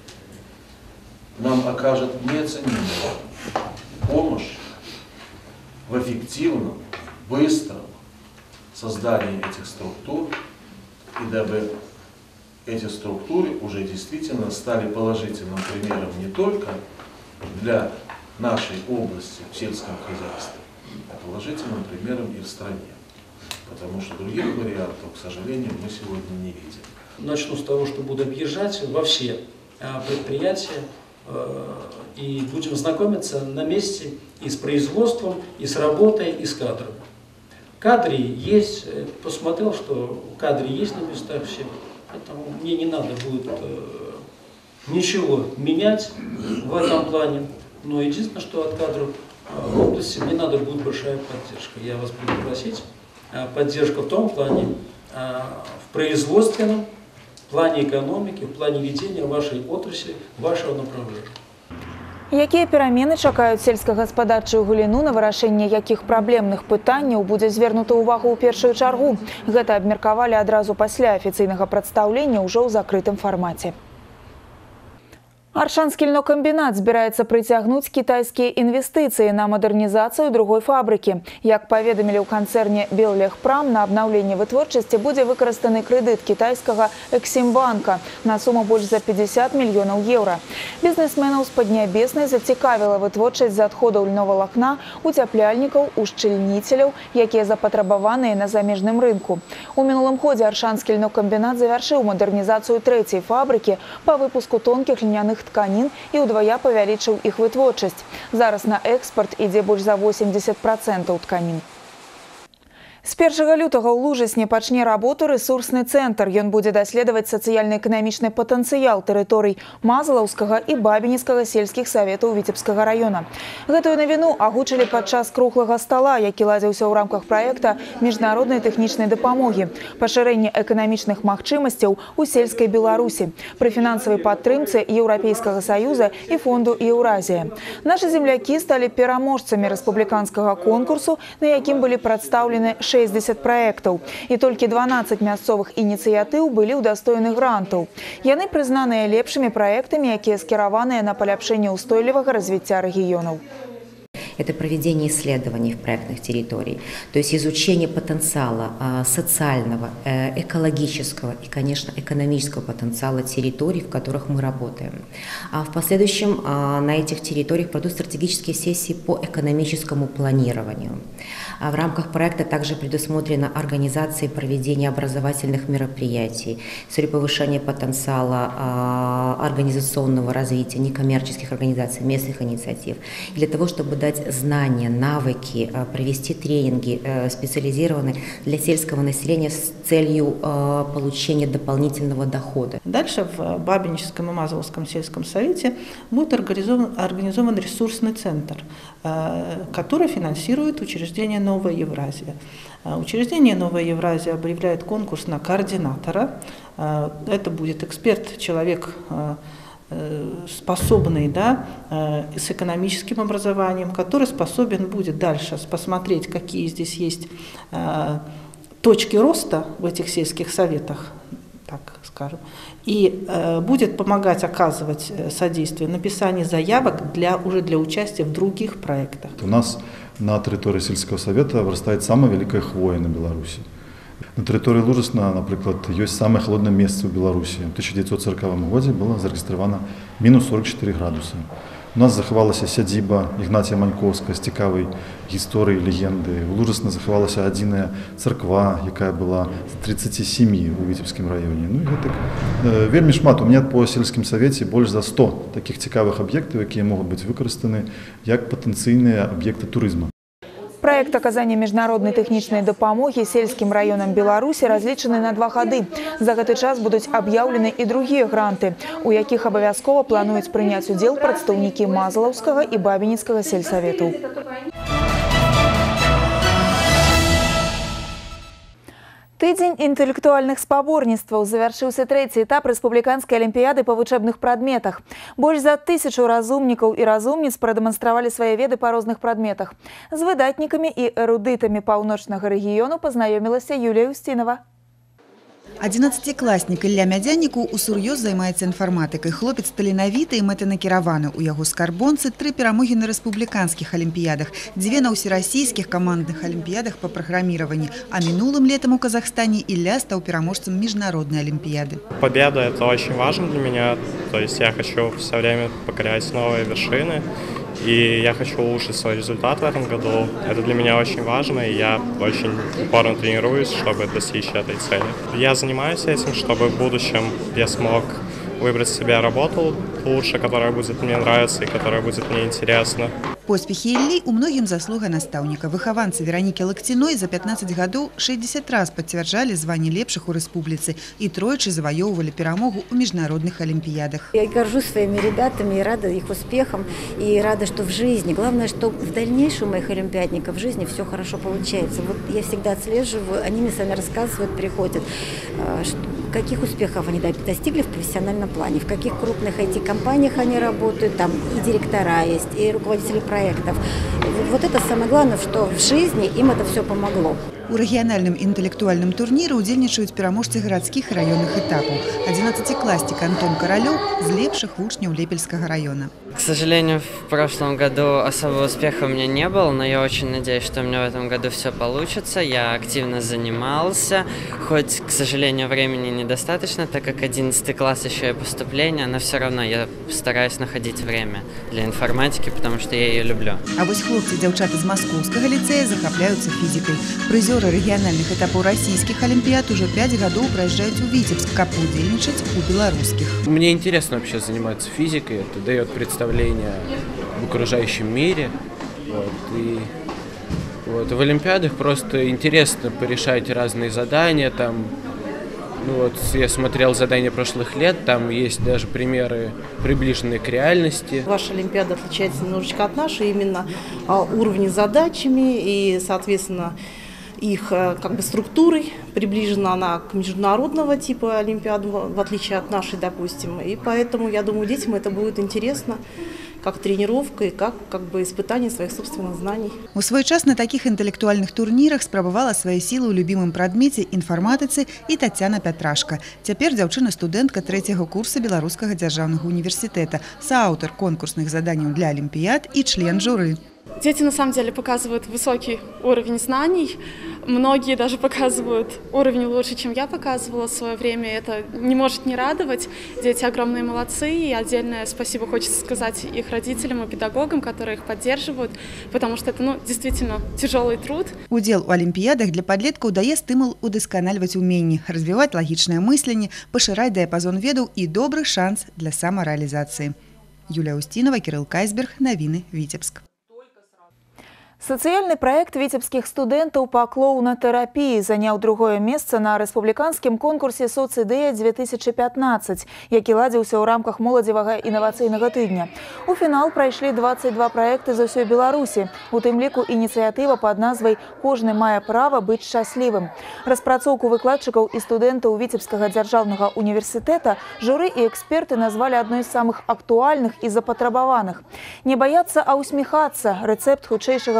нам окажет неоценимую помощь в эффективном, быстром создании этих структур, и дабы эти структуры уже действительно стали положительным примером не только для нашей области в сельском хозяйстве, а положительным примером и в стране. Потому что других вариантов, к сожалению, мы сегодня не видим. Начну с того, что буду объезжать во все предприятия и будем знакомиться на месте и с производством, и с работой, и с кадрами. Кадры есть, посмотрел, что кадры есть на местах все, поэтому мне не надо будет ничего менять в этом плане. Но единственное, что от кадров в области мне надо будет большая поддержка. Я вас буду просить, поддержка в том плане, в производственном, в плане экономики, в плане ведения вашей отрасли, вашего направления. Якія перамены чакаюць сельскагаспадарчую галіну, на вырашэнне якіх праблемных пытанняў будзе звернута ўвагу ў першую чаргу? Гэта абмеркавалі адразу пасля афіцыйнага прадстаўлення ўжо ў закрытым фармаце. Аршанскі льнокамбінат збіраецца прыцягнуць кітайскія інвестыцыі на мадэрнізацыю другой фабрыкі. Як паведамілі ў канцэрне Беллегпрам, на абнаўленне вытворчасці будзе выкарыстаны крэдыт кітайскага Эксімбанка на суму больш за пятьдесят мільёнаў еўра. Бізнесменаў з Паднябеснай зацікавіла вытворчасць з адходаў льновалакна, уцяпляльнікаў, ушчыльніцеляў, якія запатрабаваныя на замежным рынку. У мінулым годзе Аршанскі льнокамбінат завяршыў мадэрнізацыю трэцяй фабрыкі па выпуску тонкіх льняных тканін і ўдвая павялічыў іх вытворчасць. Зараз на экспарт ідзе больш за восемьдесят процентаў тканін. З першага лютага ў Лужысні пачне работу рэсурсны цэнтр. Ён будзе даследаваць сацыяльна-эканамічны патэнцыял тэрыторый Мазалаўскага і Бабінскага сельскіх саветаў Віцебскага района. Гэтую навіну агучылі падчас круглага стала, які ладзіўся ў рамках праекта міжнароднай тэхнічнай дапамогі, пашырэння эканамічных магчымасцяў у сельскай Беларусі пры фінансавай падтрымцы Еўрапейскага саюза і фонду Еўразія. Нашы землякі сталі пераможцамі рэспубліканскага конкурсу, на якім былі прадстаўлены шестьдесят праектаў, і толькі дванаццаць мясцовых ініцыятыў былі ўдастоены грантаў. Яны прызнаныя лепшымі праектамі, якія скіраваныя на паляпшэнне ўстойлівага развіцця рэгіёнаў. Это проведение исследований в проектных территориях, то есть изучение потенциала социального, экологического и, конечно, экономического потенциала территорий, в которых мы работаем. А в последующем на этих территориях пройдут стратегические сессии по экономическому планированию. В рамках проекта также предусмотрена организация и проведение образовательных мероприятий с целью повышения потенциала организационного развития некоммерческих организаций, местных инициатив, для того, чтобы дать знания, навыки, провести тренинги специализированные для сельского населения с целью получения дополнительного дохода. Дальше в Бабинском и Мазаловском сельском совете будет организован, организован ресурсный центр, который финансирует учреждение «Новая Евразия». Учреждение «Новая Евразия» объявляет конкурс на координатора. Это будет эксперт, человек, способный, да, с экономическим образованием, который способен будет дальше посмотреть, какие здесь есть точки роста в этих сельских советах, так скажем, и будет помогать оказывать содействие написанию заявок для, уже для участия в других проектах. У нас на территории сельского совета вырастает самая великая хвоя на Беларуси. На тэрыторыі Лужысна, напрыклад, ёсць самае халоднае месца ў Беларусі. У тысяча девятьсот сороковом годзе было зарэгістравана мінус сорок четыре градусы. У нас захавалася сядзіба Ігнація Маньковскага з цікавай гісторыяй, легенды. У Лужысна захавалася адзіная царква, якая была з тридцати семи у Віцебскім раёне. Ну, і гэтак вельмі шмат. У меня по сельскім савеце больш за сто такіх цікавых аб'ектаў, якія могуць быць выкарыстаны як патэнцыйныя аб'екты турызма. Проект оказания международной техничной допомоги сельским районам Беларуси различаны на два гады. За гэты час будут объявлены и другие гранты, у якіх обовязково плануюць принять удел представники Мазаловского и Бабиницкого сельсоветов. Тыдзень інтэлектуальных спаборніцтваў завяршыўся трэці этап рэспубліканскай алімпіяды па вучэбных прадметах. Больш за тысячу разумнікаў і разумніц прадэманстравалі свае веды па розных прадметах. З выдатнікамі і эрудытамі паўночнага рэгіёну пазнаёмілася Юлія Устінова. Адзінаццацікласнік Ілля Мядзянніку усур'ёз займаецца інфарматыкай. Хлопец таленавіты і мэтанакіраваны. У яго скарбонцы тры перамогі на рэспубліканскіх алімпіядах, дзве на ўсерасійскіх камандных алімпіядах па праграміраванні. А мінулым летом у Казахстане Ілля стаў пераможцам міжнароднай алімпіяды. Победа – это очень важно для меня. То есть я хочу все время покорять новые вершины. И я хочу улучшить свой результат в этом году. Это для меня очень важно, и я очень упорно тренируюсь, чтобы достичь этой цели. Я занимаюсь этим, чтобы в будущем я смог выбрать себе работу лучше, которая будет мне нравиться и которая будет мне интересна. Поспехи Іллі у многім заслуга настаўніка. Выхаванцы Веранікі Лакціной за пятнадцать гадоў шестьдесят раз подцвярджалі званне лепшых у рэспубліцы і тройчы заваёўвалі перамогу ў міжнародных алімпіядах. Я горжусь своими ребятами и рада их успехам, и рада, что в жизни, главное, что в дальнейшем у моих олимпиадников в жизни все хорошо получается. Вот я всегда отслеживаю, они мне сами рассказывают, приходят, каких успехов они достигли в профессиональном плане, в каких крупных ай ти-компаниях они работают, там и директора есть, и руководители проектов. Вот это самое главное, что в жизни им это все помогло. У рэгіянальным інтэлектуальным турніры ўдзельнічаюць пераможцы гарадскіх і раённых этапаў. Адзінаццацікласнік Антон Королёв з лепшых вучняў Лепельскага района. К сожалению, в прошлом году особого успеха у меня не было, но я очень надеюсь, что у меня в этом году все получится. Я активно занимался, хоть, к сожалению, времени недостаточно, так как одиннадцатый класс еще и поступление, но все равно я стараюсь находить время для информатики, потому что я ее люблю. А вось хлопцы і дзяўчаты з Маскоўскага ліцэя захапляюцца фізікай. Прызёры рэгіянальных этапаў расійскіх алімпіяд уже пять гадоў праязджаюць у Витебск, каб удзельнічаць у беларускіх. Мне интересно вообще заниматься физикой, это дает представление в окружающем мире. Вот, и вот, в олимпиадах просто интересно порешать разные задания. Там, ну вот, я смотрел задания прошлых лет, там есть даже примеры, приближенные к реальности. Ваша олимпиада отличается немножечко от нашей именно уровнем задачами и, соответственно, их как бы структурой. Приближена она к международного типа олимпиады, в отличие от нашей, допустим. И поэтому, я думаю, детям это будет интересно, как тренировка и как, как бы испытание своих собственных знаний. У свой час на таких интеллектуальных турнирах спрабавала свои силы ў любимым прадмеце інфарматыцы і Тацяна Пятрашка. Цяпер дзяўчына-студэнтка трэцяга курса Беларускага дзяржаўнага універсітэта, соаўтар конкурсных заданняў для олимпиад и член жюри. Дети на самом деле показывают высокий уровень знаний. Многие даже показывают уровень лучше, чем я показывала в свое время. Это не может не радовать. Дети огромные молодцы. И отдельное спасибо хочется сказать их родителям и педагогам, которые их поддерживают, потому что это, ну, действительно тяжелый труд. Удзел у алімпіядах для падлеткаў дае стымул удасканальваць уменні, развіваць лагічнае мысленне, пашыраць дыяпазон ведаў і добры шанс для самарэалізацыі. Юлія Устінова, Кирилл Кайсберг, навіны Витебск. Сацыяльны праект віцебскіх студэнтаў па клоунатэрапіі заняў другое месца на рэспубліканскім конкурсе «Соцідэя две тысячи пятнадцать», які ладзіўся ў рамках моладзевага інавацыйнага тыдня. У фінал прайшлі двадцать два праекты з усёй Беларусі, у тым ліку ініцыятыва пад назвай «Кожны мае права быць шчаслівым». Распрацоўку выкладчыкаў і студэнтаў Віцебскага дзяржаўнага універсітэта журы і эксперты назвалі адной з самых актуальных і запатрабаваных. Не баяцца, а усміхацца – рэцэпт хутчэйшага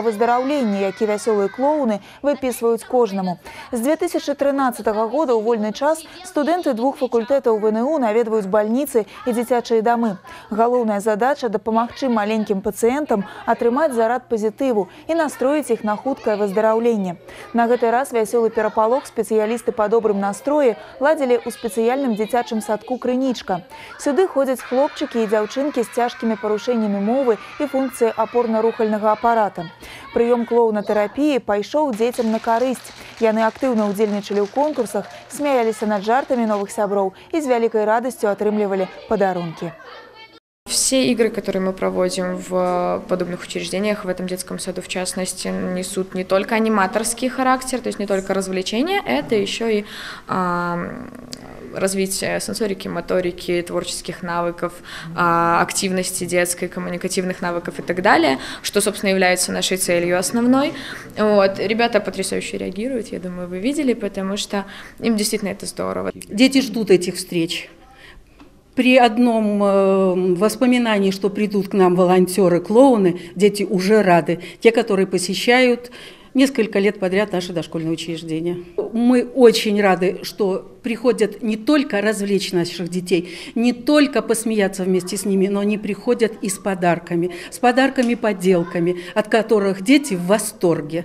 выздараўлення, які вясёлыя клоуны выпісваюць кожнаму. З две тысячи тринадцатого года ў вольны час студэнты двух факультэтаў ВНУ наведваюць бальніцы і дзіцячыя дамы. Галоўная задача – дапамагчы маленькім пацыентам атрымаць зарад пазітыву і настроіць іх на хуткае выздараўленне. На гэты раз вясёлы перапалох спецыялісты па добрым настроі ладзілі ў спецыяльным дзіцячым садку «Крынічка». Сюды ходзяць хлопчыкі і дзяўчынкі з цяжкімі парушэннямі мовы і функцыі апорна-рухальнага апарата. Прыём клоунатэрапіі пайшоў дзецям на карысць. Яны актыўна ўдзельнічалі ў конкурсах, смяяліся над жартамі новых сяброў і з вялікай радасцю атрымлівалі падарункі. Все игры, которые мы проводим в подобных учреждениях, в этом детском саду в частности, несут не только аниматорский характер, то есть не только развлечения, это еще и а, развитие сенсорики, моторики, творческих навыков, а, активности детской, коммуникативных навыков и так далее, что, собственно, является нашей целью основной. Вот. Ребята потрясающе реагируют, я думаю, вы видели, потому что им действительно это здорово. Дети ждут этих встреч. При одном э, воспоминании, что придут к нам волонтеры-клоуны, дети уже рады. Те, которые посещают несколько лет подряд наши дошкольные учреждения. Мы очень рады, что приходят не только развлечь наших детей, не только посмеяться вместе с ними, но они приходят и с подарками, с подарками-поделками, от которых дети в восторге.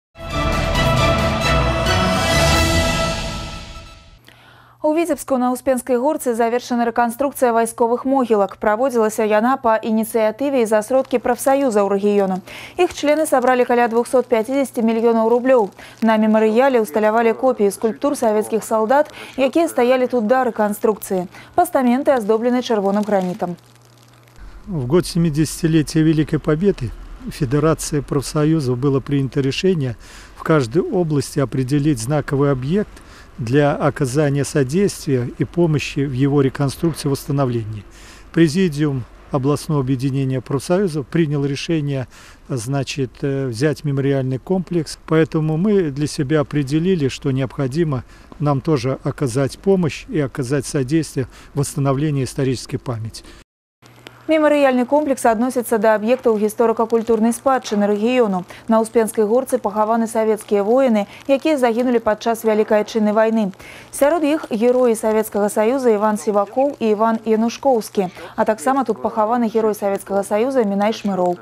У Віцебску на Успенскай горцы завершана рэканструкцыя вайсковых могілак. Праводзілася яна па ініцыятыве і за сродкі прафсаюзаў рэгіёну. Іх члены сабралі каля двухсот пятидесяти мільёнаў рублёў. На мемарыяле ўсталявалі копіі скульптур савецкіх салдат, якія стаялі тут да рэканструкцыі. Пастаменты аздоблены чырвоным гранітам. В год семидесятилетия Великой Победы Федерация профсоюзов было принято решение в каждой области определить знаковый объект для оказания содействия и помощи в его реконструкции и восстановлении. Президиум областного объединения профсоюзов принял решение, значит, взять мемориальный комплекс, поэтому мы для себя определили, что необходимо нам тоже оказать помощь и оказать содействие в восстановлении исторической памяти. Мемарыяльны комплекс адносіцца да аб'ектаў гісторыка-культурнай спадчыны рэгіёну. На Успенскай горцы пахаваны савецкія воіны, якія загінулі падчас Вялікай Адчыннай вайны. Сярод іх героі Савецкага Саюза Іван Сівакоў і Іван Янушкоўскі, а таксама тут пахаваны герой Савецкага Саюза Мінай Шмыроў.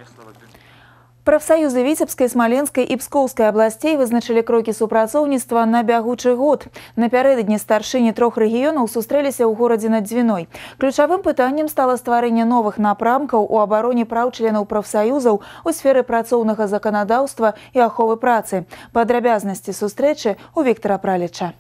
Прафсаюзы Віцебскай, Смаленскай і Пскоўскай абласцей вызначылі крокі супрацоўніцтва на бягучы год. Напярэдадні старшыні трох рэгіёнаў сустрэліся ў горадзе над Дзвіной. Ключавым пытаннем стала стварэнне новых напрамкаў у абароне праў членаў прафсаюзаў у сферы працоўнага заканадаўства і аховы працы. Падрабязнасці сустрэчы у Віктара Праліча.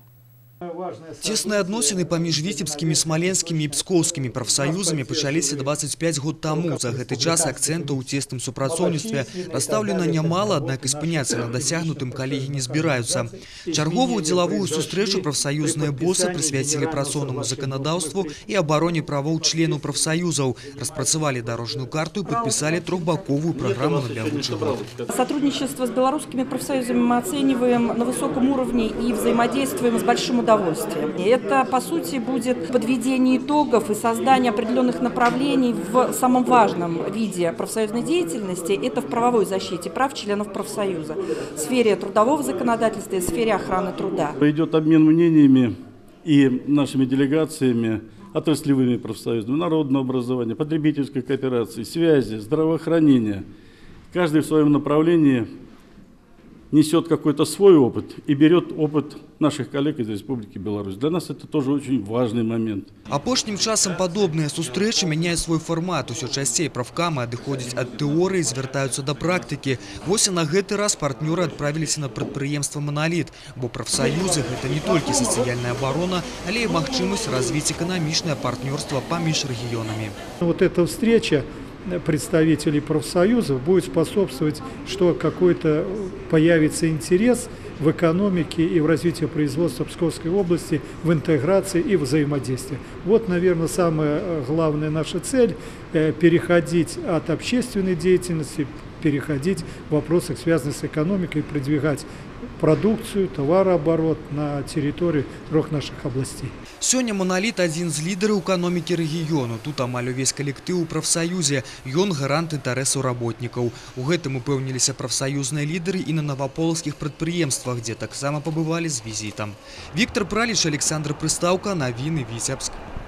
Тесные адносіны паміж віцебскімі, смаленскімі і пскоўскімі прафсаюзамі пачаліся двадцать пять год таму. За гэты час акцэнтаў у цесным супрацоўніцтве расстаўлена нямала, аднак і спыняцца на дасягнутым калегі не збіраюцца. Чарговую дзелавую сустрэчу прафсаюзныя босы прысвяцілі працоўнаму заканадаўству і абароне правоў членаў прафсаюзаў, распрацавалі дорожную карту и подписали трехбаковую программу на бягучы год. Сотрудничество с белорусскими профсоюзами мы оцениваем на высоком уровне и взаимодействуем с большим удовольствием. Это, по сути, будет подведение итогов и создание определенных направлений в самом важном виде профсоюзной деятельности. Это в правовой защите прав членов профсоюза, в сфере трудового законодательства и в сфере охраны труда. Идет обмен мнениями и нашими делегациями, отраслевыми профсоюзами, народного образования, потребительской кооперации, связи, здравоохранения. Каждый в своем направлении несет какой-то свой опыт и берет опыт наших коллег из Республики Беларусь. Для нас это тоже очень важный момент. Апошнім часам падобныя сустрэчы мяняюць свой фармат. Усё часцей прафкамы адыходзяць ад тэорыі, звяртаюцца да практыкі. Вось і на гэты раз партнёры адправіліся на прадпрыемства «Монолит», бо прафсаюзы – гэта не толькі сацыяльная абарона, але і магчымасць развіць эканамічнае партнёрства паміж рэгіёнамі. Вот эта встреча представителей профсоюзов будет способствовать, что какой-то появится интерес в экономике и в развитии производства Псковской области, в интеграции и взаимодействии. Вот, наверное, самая главная наша цель – переходить от общественной деятельности, переходить в вопросах, связанных с экономикой, продвигать продукцию, товарооборот на территории трех наших областей. Сёння «Монолит» – один з лідараў эканомікі рэгіёну. Тут амаль увесь калектыў у прафсаюзе. Ён гарант інтарэсаў работнікаў. У гэтым упэўніліся прафсаюзныя лідары і на наваполацкіх прадпрыемствах, дзе таксама пабывалі з візітам. Віктор Праліч, Александр Прыстаўка, навіны Віцебск.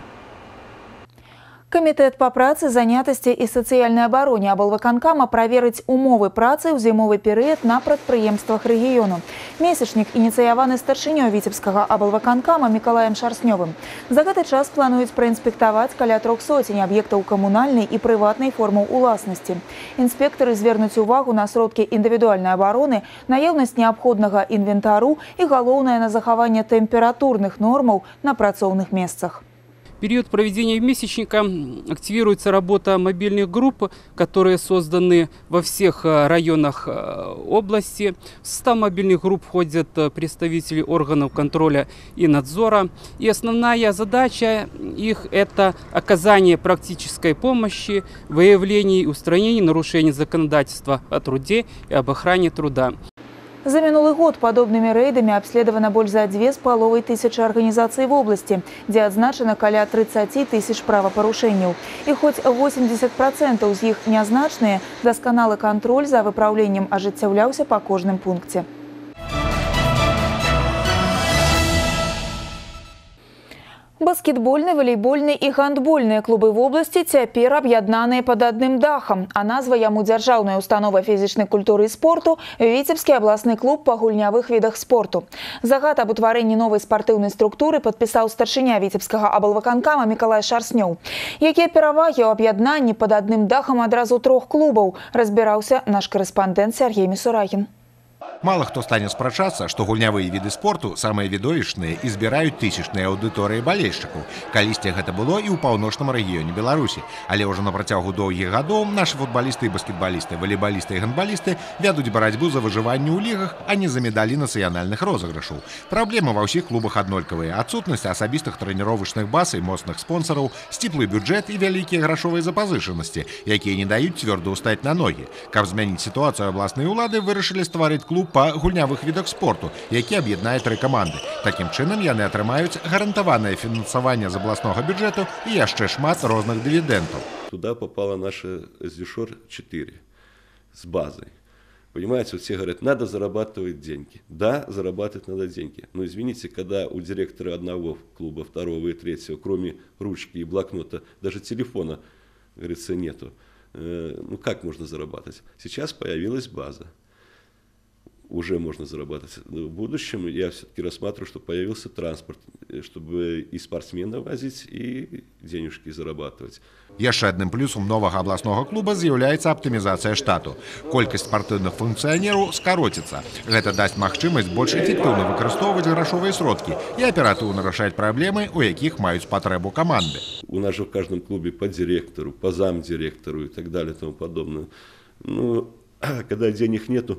Камітэт па працы, занятасці і сацыяльнай абароне аблвыканкама праверыць умовы працы ў зімовы перыяд на прадпрыемствах рэгіёну. Месячнік ініцыяваны старшынёй віцебскага аблвыканкама Мікалаем Шарснёвым. За гэты час плануюць праінспектаваць каля трох сотень аб'ектаў камунальнай і прыватнай формаў уласнасці. Інспектары звернуць увагу на сродкі індывідуальнай абароны, наяўнасць неабходнага інвентару і галоўнае на захаванне тэмпературных нормаў на працоўных месцах. В период проведения месячника активируется работа мобильных групп, которые созданы во всех районах области. В состав мобильных групп входят представители органов контроля и надзора. И основная задача их – это оказание практической помощи, выявление и устранение нарушений законодательства о труде и об охране труда. За мінулы год падобнымі рэйдамі абследавана больш за дзве з паловай тысячы арганізацый в обласці, дзе адзначана каля трыццаці тысяч правапарушэнняў. І хоць восемьдесят процентов з іх нязначныя, дасканалы кантроль за выпраўленнем ажыццяўляўся па кожным пункце. Баскетбольны, валейбольны і гандбольныя клубы в области цяпер аб'яднаныя пад адным дахам, а назва яму дзяржаўная установа фізічнай культуры і спорту Віцебскі абласны клуб па гульнявых відах спорту. Загад аб утварэнні новай спартыўнай структуры падпісаў старшыня Віцебскага аблвыканкама Мікалай Шарснёў. Якія перавагі ў аб'яднанні пад адным дахам адразу трох клубаў, разбіраўся наш корэспандэнт Сергей Мисурагин. Мало кто станет спрачацца, што гульнявыя віды спорту самыя відовішчныя і збіраюць тысячныя аўдыторыі балельшчыкаў. Калісьці гэта было і ў паўночным рэгіёне Беларусі. Але ўжо на працягу доўгіх гадоў нашы футбалісты і баскетбалісты, валейбалісты і гандбалісты вядуць барацьбу за выжыванне ў лігах, а не за медалі нацыянальных розыгрышаў. Праблемы ва ўсіх клубах аднолькавыя. Адсутнасць асабістых трэніровачных баз і моцных спонсараў, сціплы бюджэт і вялікія грашовыя запазычанасці, якія не даюць цвёрда ўстаць на ногі. Каб змяніць сітуацыю, абласныя ўлады вырашылі стварыць клуб па гульнявых відах спорту, які аб'яднае тры каманды. Такім чынам яны атрымаюць гарантаванае фінансаванне з абласнога бюджэту і яшчэ шмат розных дивидендов. Туда попала наша СДЮШОР четыре с базой. Понимаете, вот все говорят, надо зарабатывать деньги. Да, зарабатывать надо деньги. Но извините, когда у директора одного клуба, второго и третьего, кроме ручки и блокнота, даже телефона, говорится, нету. Ну как можно зарабатывать? Сейчас появилась база. Уже можно зарабатывать. В будущем я все-таки рассматриваю, что появился транспорт, чтобы и спортсменов возить, и денежки зарабатывать. Яшчэ адным плюсам новага абласнога клуба з'яўляецца аптымізацыя штату. Колькасць спартыўных функцыянераў скароціцца. Гэта дасць магчымасць больш эфектыўна выкарыстоўваць грашовыя сродкі і аператыўна рашаць праблемы, у якіх маюць патрэбу каманды. У нас же в каждом клубе по директору, по замдиректору и так далее и тому подобное. Ну, когда денег нету,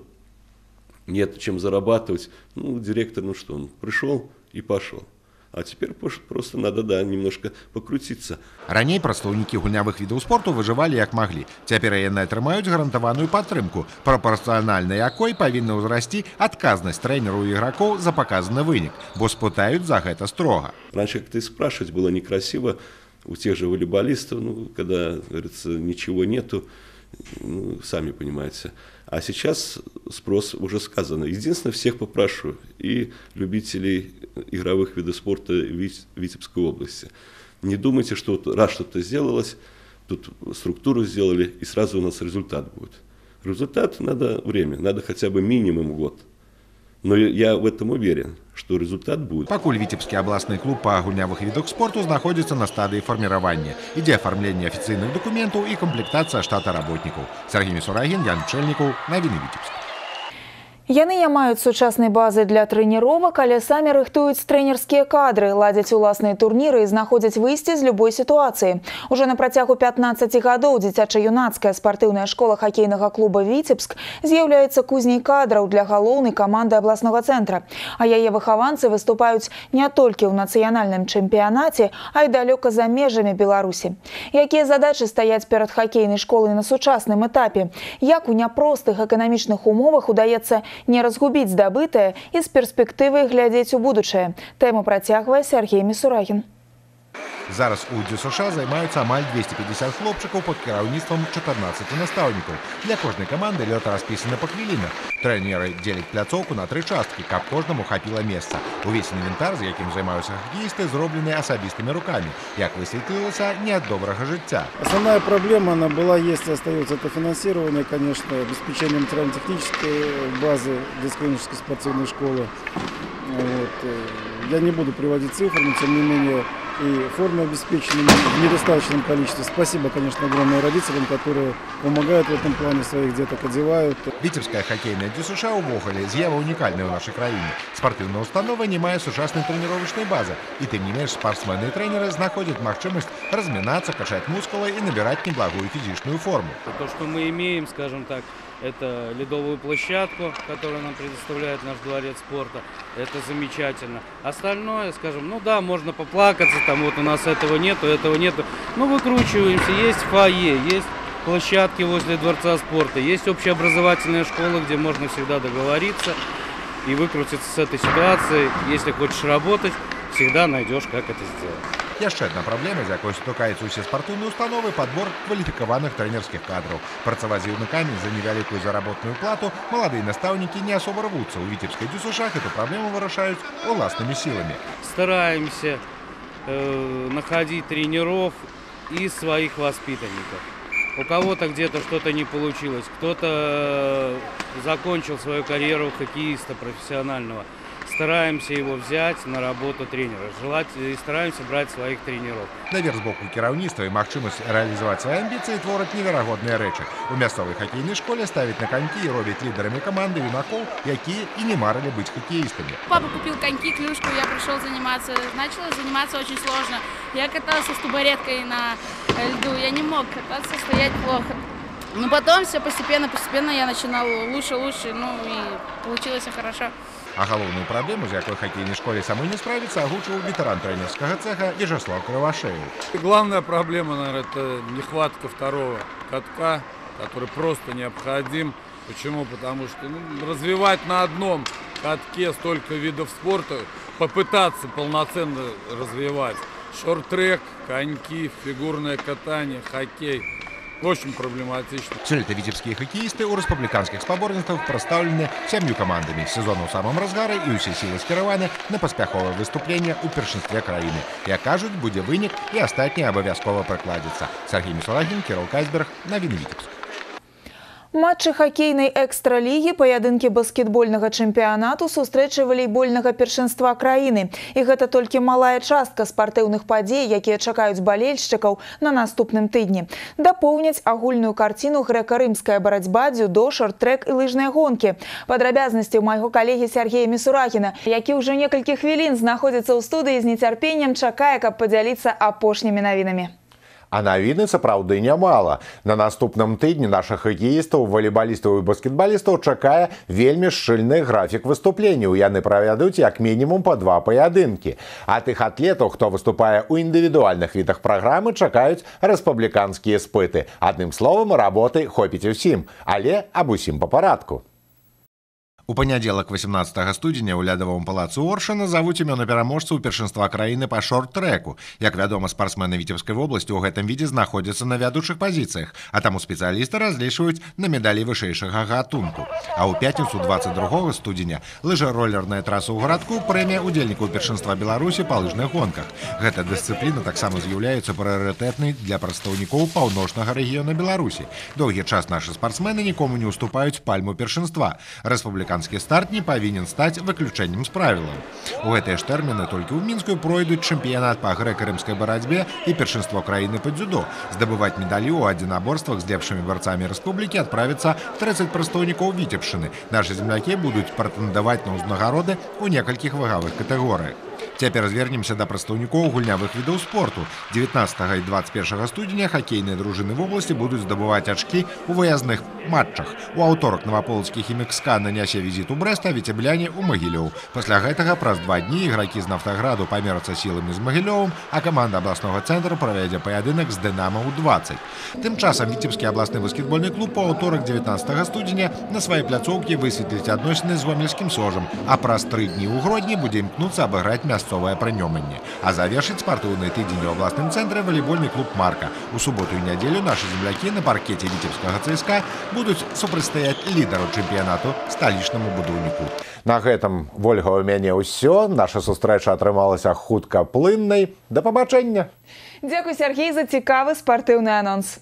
нет чем зарабатывать, ну, директор, ну что, он пришел и пошел. А теперь просто надо, да, немножко покрутиться. Раней прадстаўнікі гульнявых відаў спорту выжывалі як маглі. Цяпер яны атрымаюць гарантаваную падтрымку, прапарцыянальна якой павінна ўзрасці адказнасць трэнераў і ігракоў за паказаны вынік, бо спытаюць за гэта строга. Раньше как-то и спрашивать было некрасиво у тех же волейболистов, ну, когда, говорится, ничего нету, ну, сами понимаете. А сейчас спрос уже сказано. Единственное, всех попрошу, и любителей игровых видов спорта Витебской области. Не думайте, что вот раз что-то сделалось, тут структуру сделали, и сразу у нас результат будет. Результат надо время, надо хотя бы минимум год. Но я в этом уверен, что результат будет. Пакуль Витебскі абласны клуб па гульнявых відах спорту знаходзіцца на стадыі фарміравання. Ідзе афармленне афіцыйных дакументаў і камплектацыя штата работнікаў. Сергей Мисурагин, Ян Пчэльнікаў, навіны Витебск. Яны не маюць сучаснай базы для трэніровак, але самі рыхтуюць трэнерскія кадры, ладзяць уласныя турніры і знаходзяць выйсце з любой сітуацыі. Уже на працягу пятнаццаці гадоў дзіцяча-юнацкая спартыўная школа хакейнага клуба «Віцебск» з'яўляецца кузняй кадраў для галоўнай каманды абласнога цэнтра. А яе выхаванцы выступаюць не толькі ў нацыянальным чэмпіянаце, а і далёка за межамі Беларусі. Якія задачы стаяць перад хакейнай школай на сучасным этапе? Як у няпростых эканамічных умовах удаецца Не разгубіць здабытае і з перспектывай глядзець у будучае. Тэму працягвае Сергей Мисурагин. Зараз у ДЮСШ займаюцца амаль двести пятьдесят хлопчыкаў пад кіраўніцтвам чатырнаццаці настаўнікаў. Для кожнай каманды лёт распісаны па хвілінах. Трэнеры дзеляць пляцоўку на тры часткі, каб кожнаму хапіла месца. Увесь інвентар, з якім займаюцца хакеісты, зроблены асабістымі рукамі. Як высветлілася, не ад добрага жыцця. Основная проблема, она была, есть и остается, это финансирование, конечно, обеспечение материально-технической базы детско-юношеской спортивной школы. Вот. Я не буду приводить цифры, но тем не менее и формы обеспечены в недостаточном количестве. Спасибо, конечно, огромное родителям, которые помогают в этом плане, своих деток одевают. Витебская хоккейная ДЮСШ увогуле з'ява унікальная ў нашай краіне. Спартыўная установа не мае сучаснай трэніровачнай базы, і тым не менш спартсмены і трэнеры знаходзяць магчымасць разминаться, качать мускулы и набирать неблагую физическую форму. То, что мы имеем, скажем так, это ледовую площадку, которую нам предоставляет наш дворец спорта. Это замечательно. Остальное, скажем, ну да, можно поплакаться, там вот у нас этого нету, этого нету. Но выкручиваемся. Есть фойе, есть площадки возле дворца спорта, есть общеобразовательная школа, где можно всегда договориться и выкрутиться с этой ситуации. Если хочешь работать, всегда найдешь, как это сделать. Яшчэ одна праблема, з якой сутыкаюцца ўсе спартыўныя установы, падбор кваліфікаваных трэнерскіх кадраў. Працаваць з юнакамі за невялікую заработную плату маладыя настаўнікі не особо рвуцца. У Витебской ДЮСШ эту проблему вырашаюць уласнымі силами. Стараемся э, находить тренеров из своих воспитанников. У кого-то где-то что-то не получилось, кто-то закончил свою карьеру хоккеиста профессионального. Стараемся его взять на работу тренера. Желать и стараемся брать своих тренеров. Навер з боку кіраўніцтва і магчымасць рэалізаваць свае амбіцыі твораць неверагодныя рэчы. У мясцовай хакейнай школе ставяць на коньки і робяць лідарамі каманды юнакоў, якія і не марылі быць хоккеистами. Папа купил коньки, клюшку, я пришел заниматься. Начала заниматься очень сложно. Я катался с тубареткой на льду. Я не мог кататься, стоять плохо. Но потом все постепенно-постепенно я начинал лучше-лучше, ну и получилось хорошо. А галоўную праблему, з якой хоккейнай школе самой не справіцца, агучыў ветэран трэнерскага цеха Вячеслав Кривошеев. Главная проблема, наверное, это нехватка второго катка, который просто необходим. Почему? Потому что ну, развивать на одном катке столько видов спорта, попытаться полноценно развивать. Шорт-трек, коньки, фигурное катание, хоккей. Очень проблематично. Сёлета витебские хоккеисты у республиканских спаборніцтвах прадстаўлены сям'ю камандамі. Сезон у самом разгары і ўсе сілы скіраваны на паспяховае выступленне ў першынстве краіны. Як кажуць, будзе вынік і астатняе абавязкова прыкладзецца. Сергей Мисурагин, Кирилл Кайсберг, навіны Витебск. Матчы хоккейнай экстралігі, паядынкі баскетбольнага чэмпіянату, сустрэчы валейбольнага першынства краіны. І гэта толькі малая частка спартыўных падзей, якія чакаюць балельшчыкаў на наступным тыдні. Дапоўняць агульную карціну грэка-рымская барацьба, дзюдо, шорт-трек і лыжныя гонкі. Падрабязнасці ў майго калегі Сергея Мисурагіна, які ўжо некалькі хвілін знаходзіцца ў студыі з нецярпеннем, чакае, каб падзяліцца апошнімі навінамі. А навіны сапраўды нямала. На наступным тыдні нашых хакеістаў, валейбалістаў і баскетбалістаў чакае вельмі шчыльны графік выступленняў. Яны правядуць як мінімум па два паядынкі. А тых атлетаў, хто выступае ў індывідуальных відах праграмы, чакаюць рэспубліканскія спыты. Адным словам, работы хопіць усім, але аб усім па парадку. У панядзелак восемнадцатага студзеня ў лядавым палацы Орша назавуць імёны пераможцаў першынства краіны па шорт-трэку. Як вядома, спартсмены Витебскай вобласці ў гэтым відзе знаходзяцца на вядучых пазіцыях, а таму спецыялісты разлічваюць на медалі вышэйшага гатунку. А ў пятніцу двадцать другога студзеня лыжа-ролерная траса ў гарадку прэмія удзельнікаў першынства Беларусі па лыжных гонках. Гэта дысцыпліна таксама з'яўляецца прыярытэтнай для прадстаўнікоў паўночнага рэгіёна Беларусі. Доўгі час нашы спартсмены нікому не ўступаюць пальму першынства. Рэспубліканскі старт не павінен стаць выключэннем з правілаў. У гэтыя ж тэрміны толькі ў Мінску пройдуць чэмпіянат па грэка-рымскай барацьбе і першынство краіны па дзюдо. Здабываць медалі ў адзінаборствах з лепшымі барцамі рэспублікі адправяцца тридцать прадстаўнікоў Віцебшчыны. Нашы землякі будуць прэтэндаваць на ўзнагароды ў некалькіх вагавых катэгорыях. Цяпер звернемся да прадстаўнікоў гульнявых відаў спорту. дзевятнаццатага і дваццаць першага студзеня хакейныя дружыны вобласці будуць здабываць ачкі ў выязных матчах. У аўторак наваполацкі «Хімікска» нанясе візіт у Брэст, а віцебляне ў Магілёў. Пасля гэтага праз два дні ігракі з «Нафтаграду» памерацца сіламі з Магілёвым, а каманда абласнога цэнтра правядзе паядынак з «Дынама» ў дваццаць. Тым часам віцебскі абласны баскетбольны клуб у аўторак дзевятнаццатага студзеня на сваёй пляцоўкі высветліць адносіны з гомельскім «Сожам», а праз тры дні ў Гродні будзе імкнуцца абыграць мясцовае прынёманне. А завершыць спартыўны тыдзень у абласным цэнтры валейбольны клуб «Марка». У суботу і нядзелю нашы землякі на паркеце віцебскага ЦСКА будуць супрацьстаяць лідару чэмпіянату сталічнаму будаўніку. На гэтым, Вольга, у мяне ўсё. Наша сустрэча атрымалася хутка плыннай. Да пабачэння. Дзякуй, Сергей, за цікавы спартыўны анонс.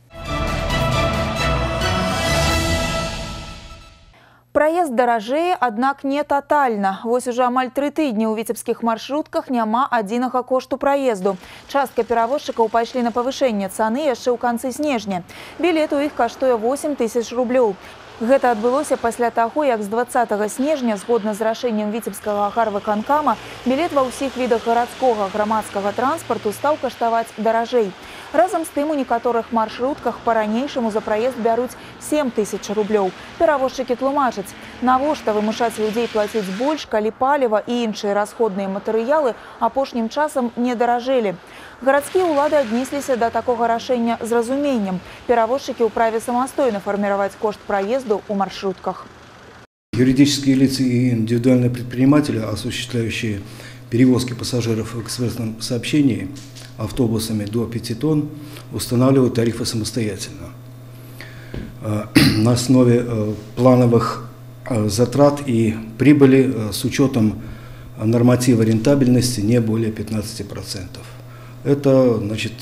Праезд даражэе, аднак не татальна. Вось ужо амаль тры тыдні ў віцебскіх маршрутках няма адзінага кошту праезду. Частка перавозчыкаў пайшлі на павышэнне цаны яшчэ ў канцы снежня. Білет у іх каштуе восем тысяч рублёў. Гэта адбылося пасля таго, як з дваццатага снежня, згодна з рашэннем віцебскага гарвыканкама, білет ва ўсіх відах гарадскога грамадскага транспарту стаў каштаваць даражэй. Разам з тым у некаторых маршрутках па-ранейшаму за праезд бяруць сем тысяч рублёў. Перавозчыкі тлумачаць, навошта вымушаць людзей плаціць больш, калі паліва і іншыя расходныя матэрыялы апошнім часам не даражэлі. Гарадскія ўлады аднесліся да такога рашэння з разуменнем. Перавозчыкі ў праве самастойна фарміраваць кошт праезду ў маршрутках. Юридические лица и индивидуальные предприниматели, осуществляющие перевозки пассажиров в экспрессном сообщении автобусами до пяти тонн, устанавливают тарифы самостоятельно на основе плановых затрат и прибыли с учетом норматива рентабельности не более пятнадцати процентов. Это, значит,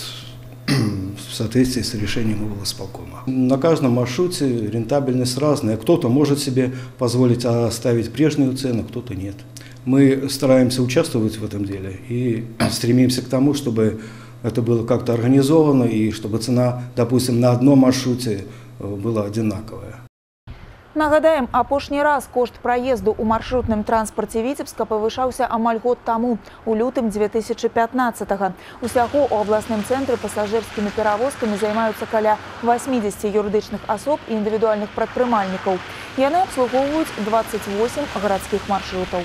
в соответствии с решением облсполкома. На каждом маршруте рентабельность разная. Кто-то может себе позволить оставить прежнюю цену, кто-то нет. Мы стараемся участвовать в этом деле и стремимся к тому, чтобы это было как-то организовано и чтобы цена, допустим, на одном маршруте была одинаковая. Нагадаем, апошні раз кошт праезду ў маршрутным транспарце Віцебска павышаўся амаль год таму, у лютым дзве тысячы пятнаццатага. Усяго ў абласным цэнтры пасажырскімі перавозкамі займаюцца каля васьмідзесяці юрыдычных асоб і індывідуальных прадпрымальнікаў. Яны абслугоўваюць дваццаць восем гарадскіх маршрутаў.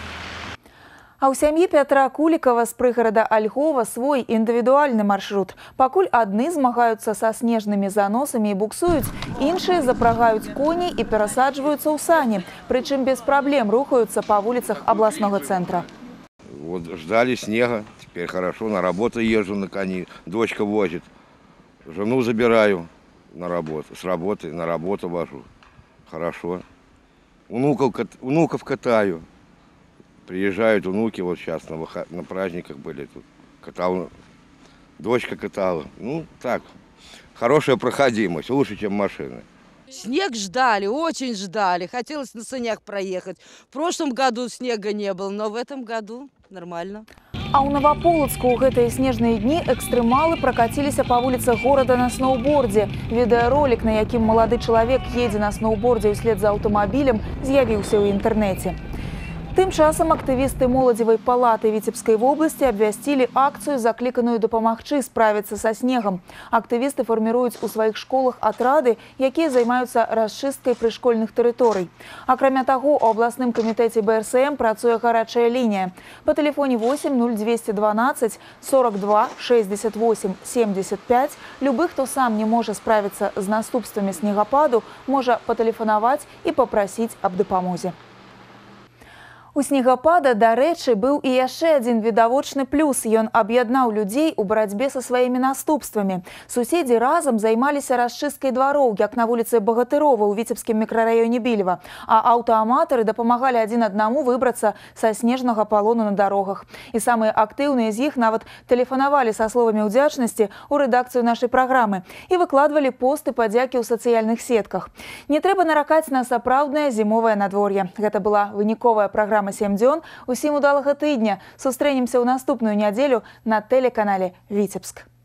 А ў сям'і Пятра Кулікава з прыгарада Альгова свой індывідуальны маршрут. Пакуль адны змагаюцца са снежнымі заносамі і буксуюць, іншыя запрагаюць коней і перасаджваюцца ў сані, прычым без праблем рухаюцца па вуліцах абласнога цэнтра. Вот ждали снега, теперь хорошо, на работу езжу на коне, дочка возит, жену забираю на работу, с работы на работу вожу, хорошо, внуков, внуков катаю. Приезжают внуки, вот сейчас на, выход... на праздниках были тут. Катал, дочка катала. Ну, так, хорошая проходимость, лучше, чем машины. Снег ждали, очень ждали. Хотелось на санях проехать. В прошлом году снега не было, но в этом году нормально. А ў Наваполацку ў гэтыя снежныя дні экстрэмалы пракаціліся па вуліцах горада на сноўбордзе. Відэаролік, на якім малады чалавек едзе на сноўбордзе ўслед за аўтамабілем, з'явіўся ў інтэрнэце. Тым часам актывісты моладзевай палаты Віцебскай вобласці абвясцілі акцыю, закліканую дапамагчы справіцца са снегам. Актывісты фарміруюць у сваіх школах атрады, якія займаюцца расчысткай прышкольных тэрыторый. Акрамя таго, у абласным камітэце бэ эр эс эм працуе гарачая лінія. Па тэлефоне восемь нуль двести дванадцать сорок два шестьдесят восемь семьдесят пять любы, хто сам не можа справіцца з наступствамі снегападу, можа патэлефанаваць і папрасіць аб дапамозе. У снегапада, дарэчы, быў і яшчэ адзін відавочны плюс. Ён аб'яднаў людзей у барацьбе са сваімі наступствамі. Суседзі разам займаліся расчысткай двароў, як на вуліцы Багатырова ў віцебскім мікрараёне Більва. А аўтааматары дапамагалі адзін аднаму выбрацца са снежнага палону на дарогах. І самыя актыўныя з іх нават тэлефанавалі са словамі ўдзячнасці ў рэдакцыю нашай праграмы і выкладвалі посты падзякі ў сацыяльных сетках. Не трэба наракаць на сапраўднае зімовае надвор'е. Гэта была выніковая праграма сем дзён. Усім удалага тыдня. Сустрэнемся ў наступную нядзелю на тэлеканале Віцебск.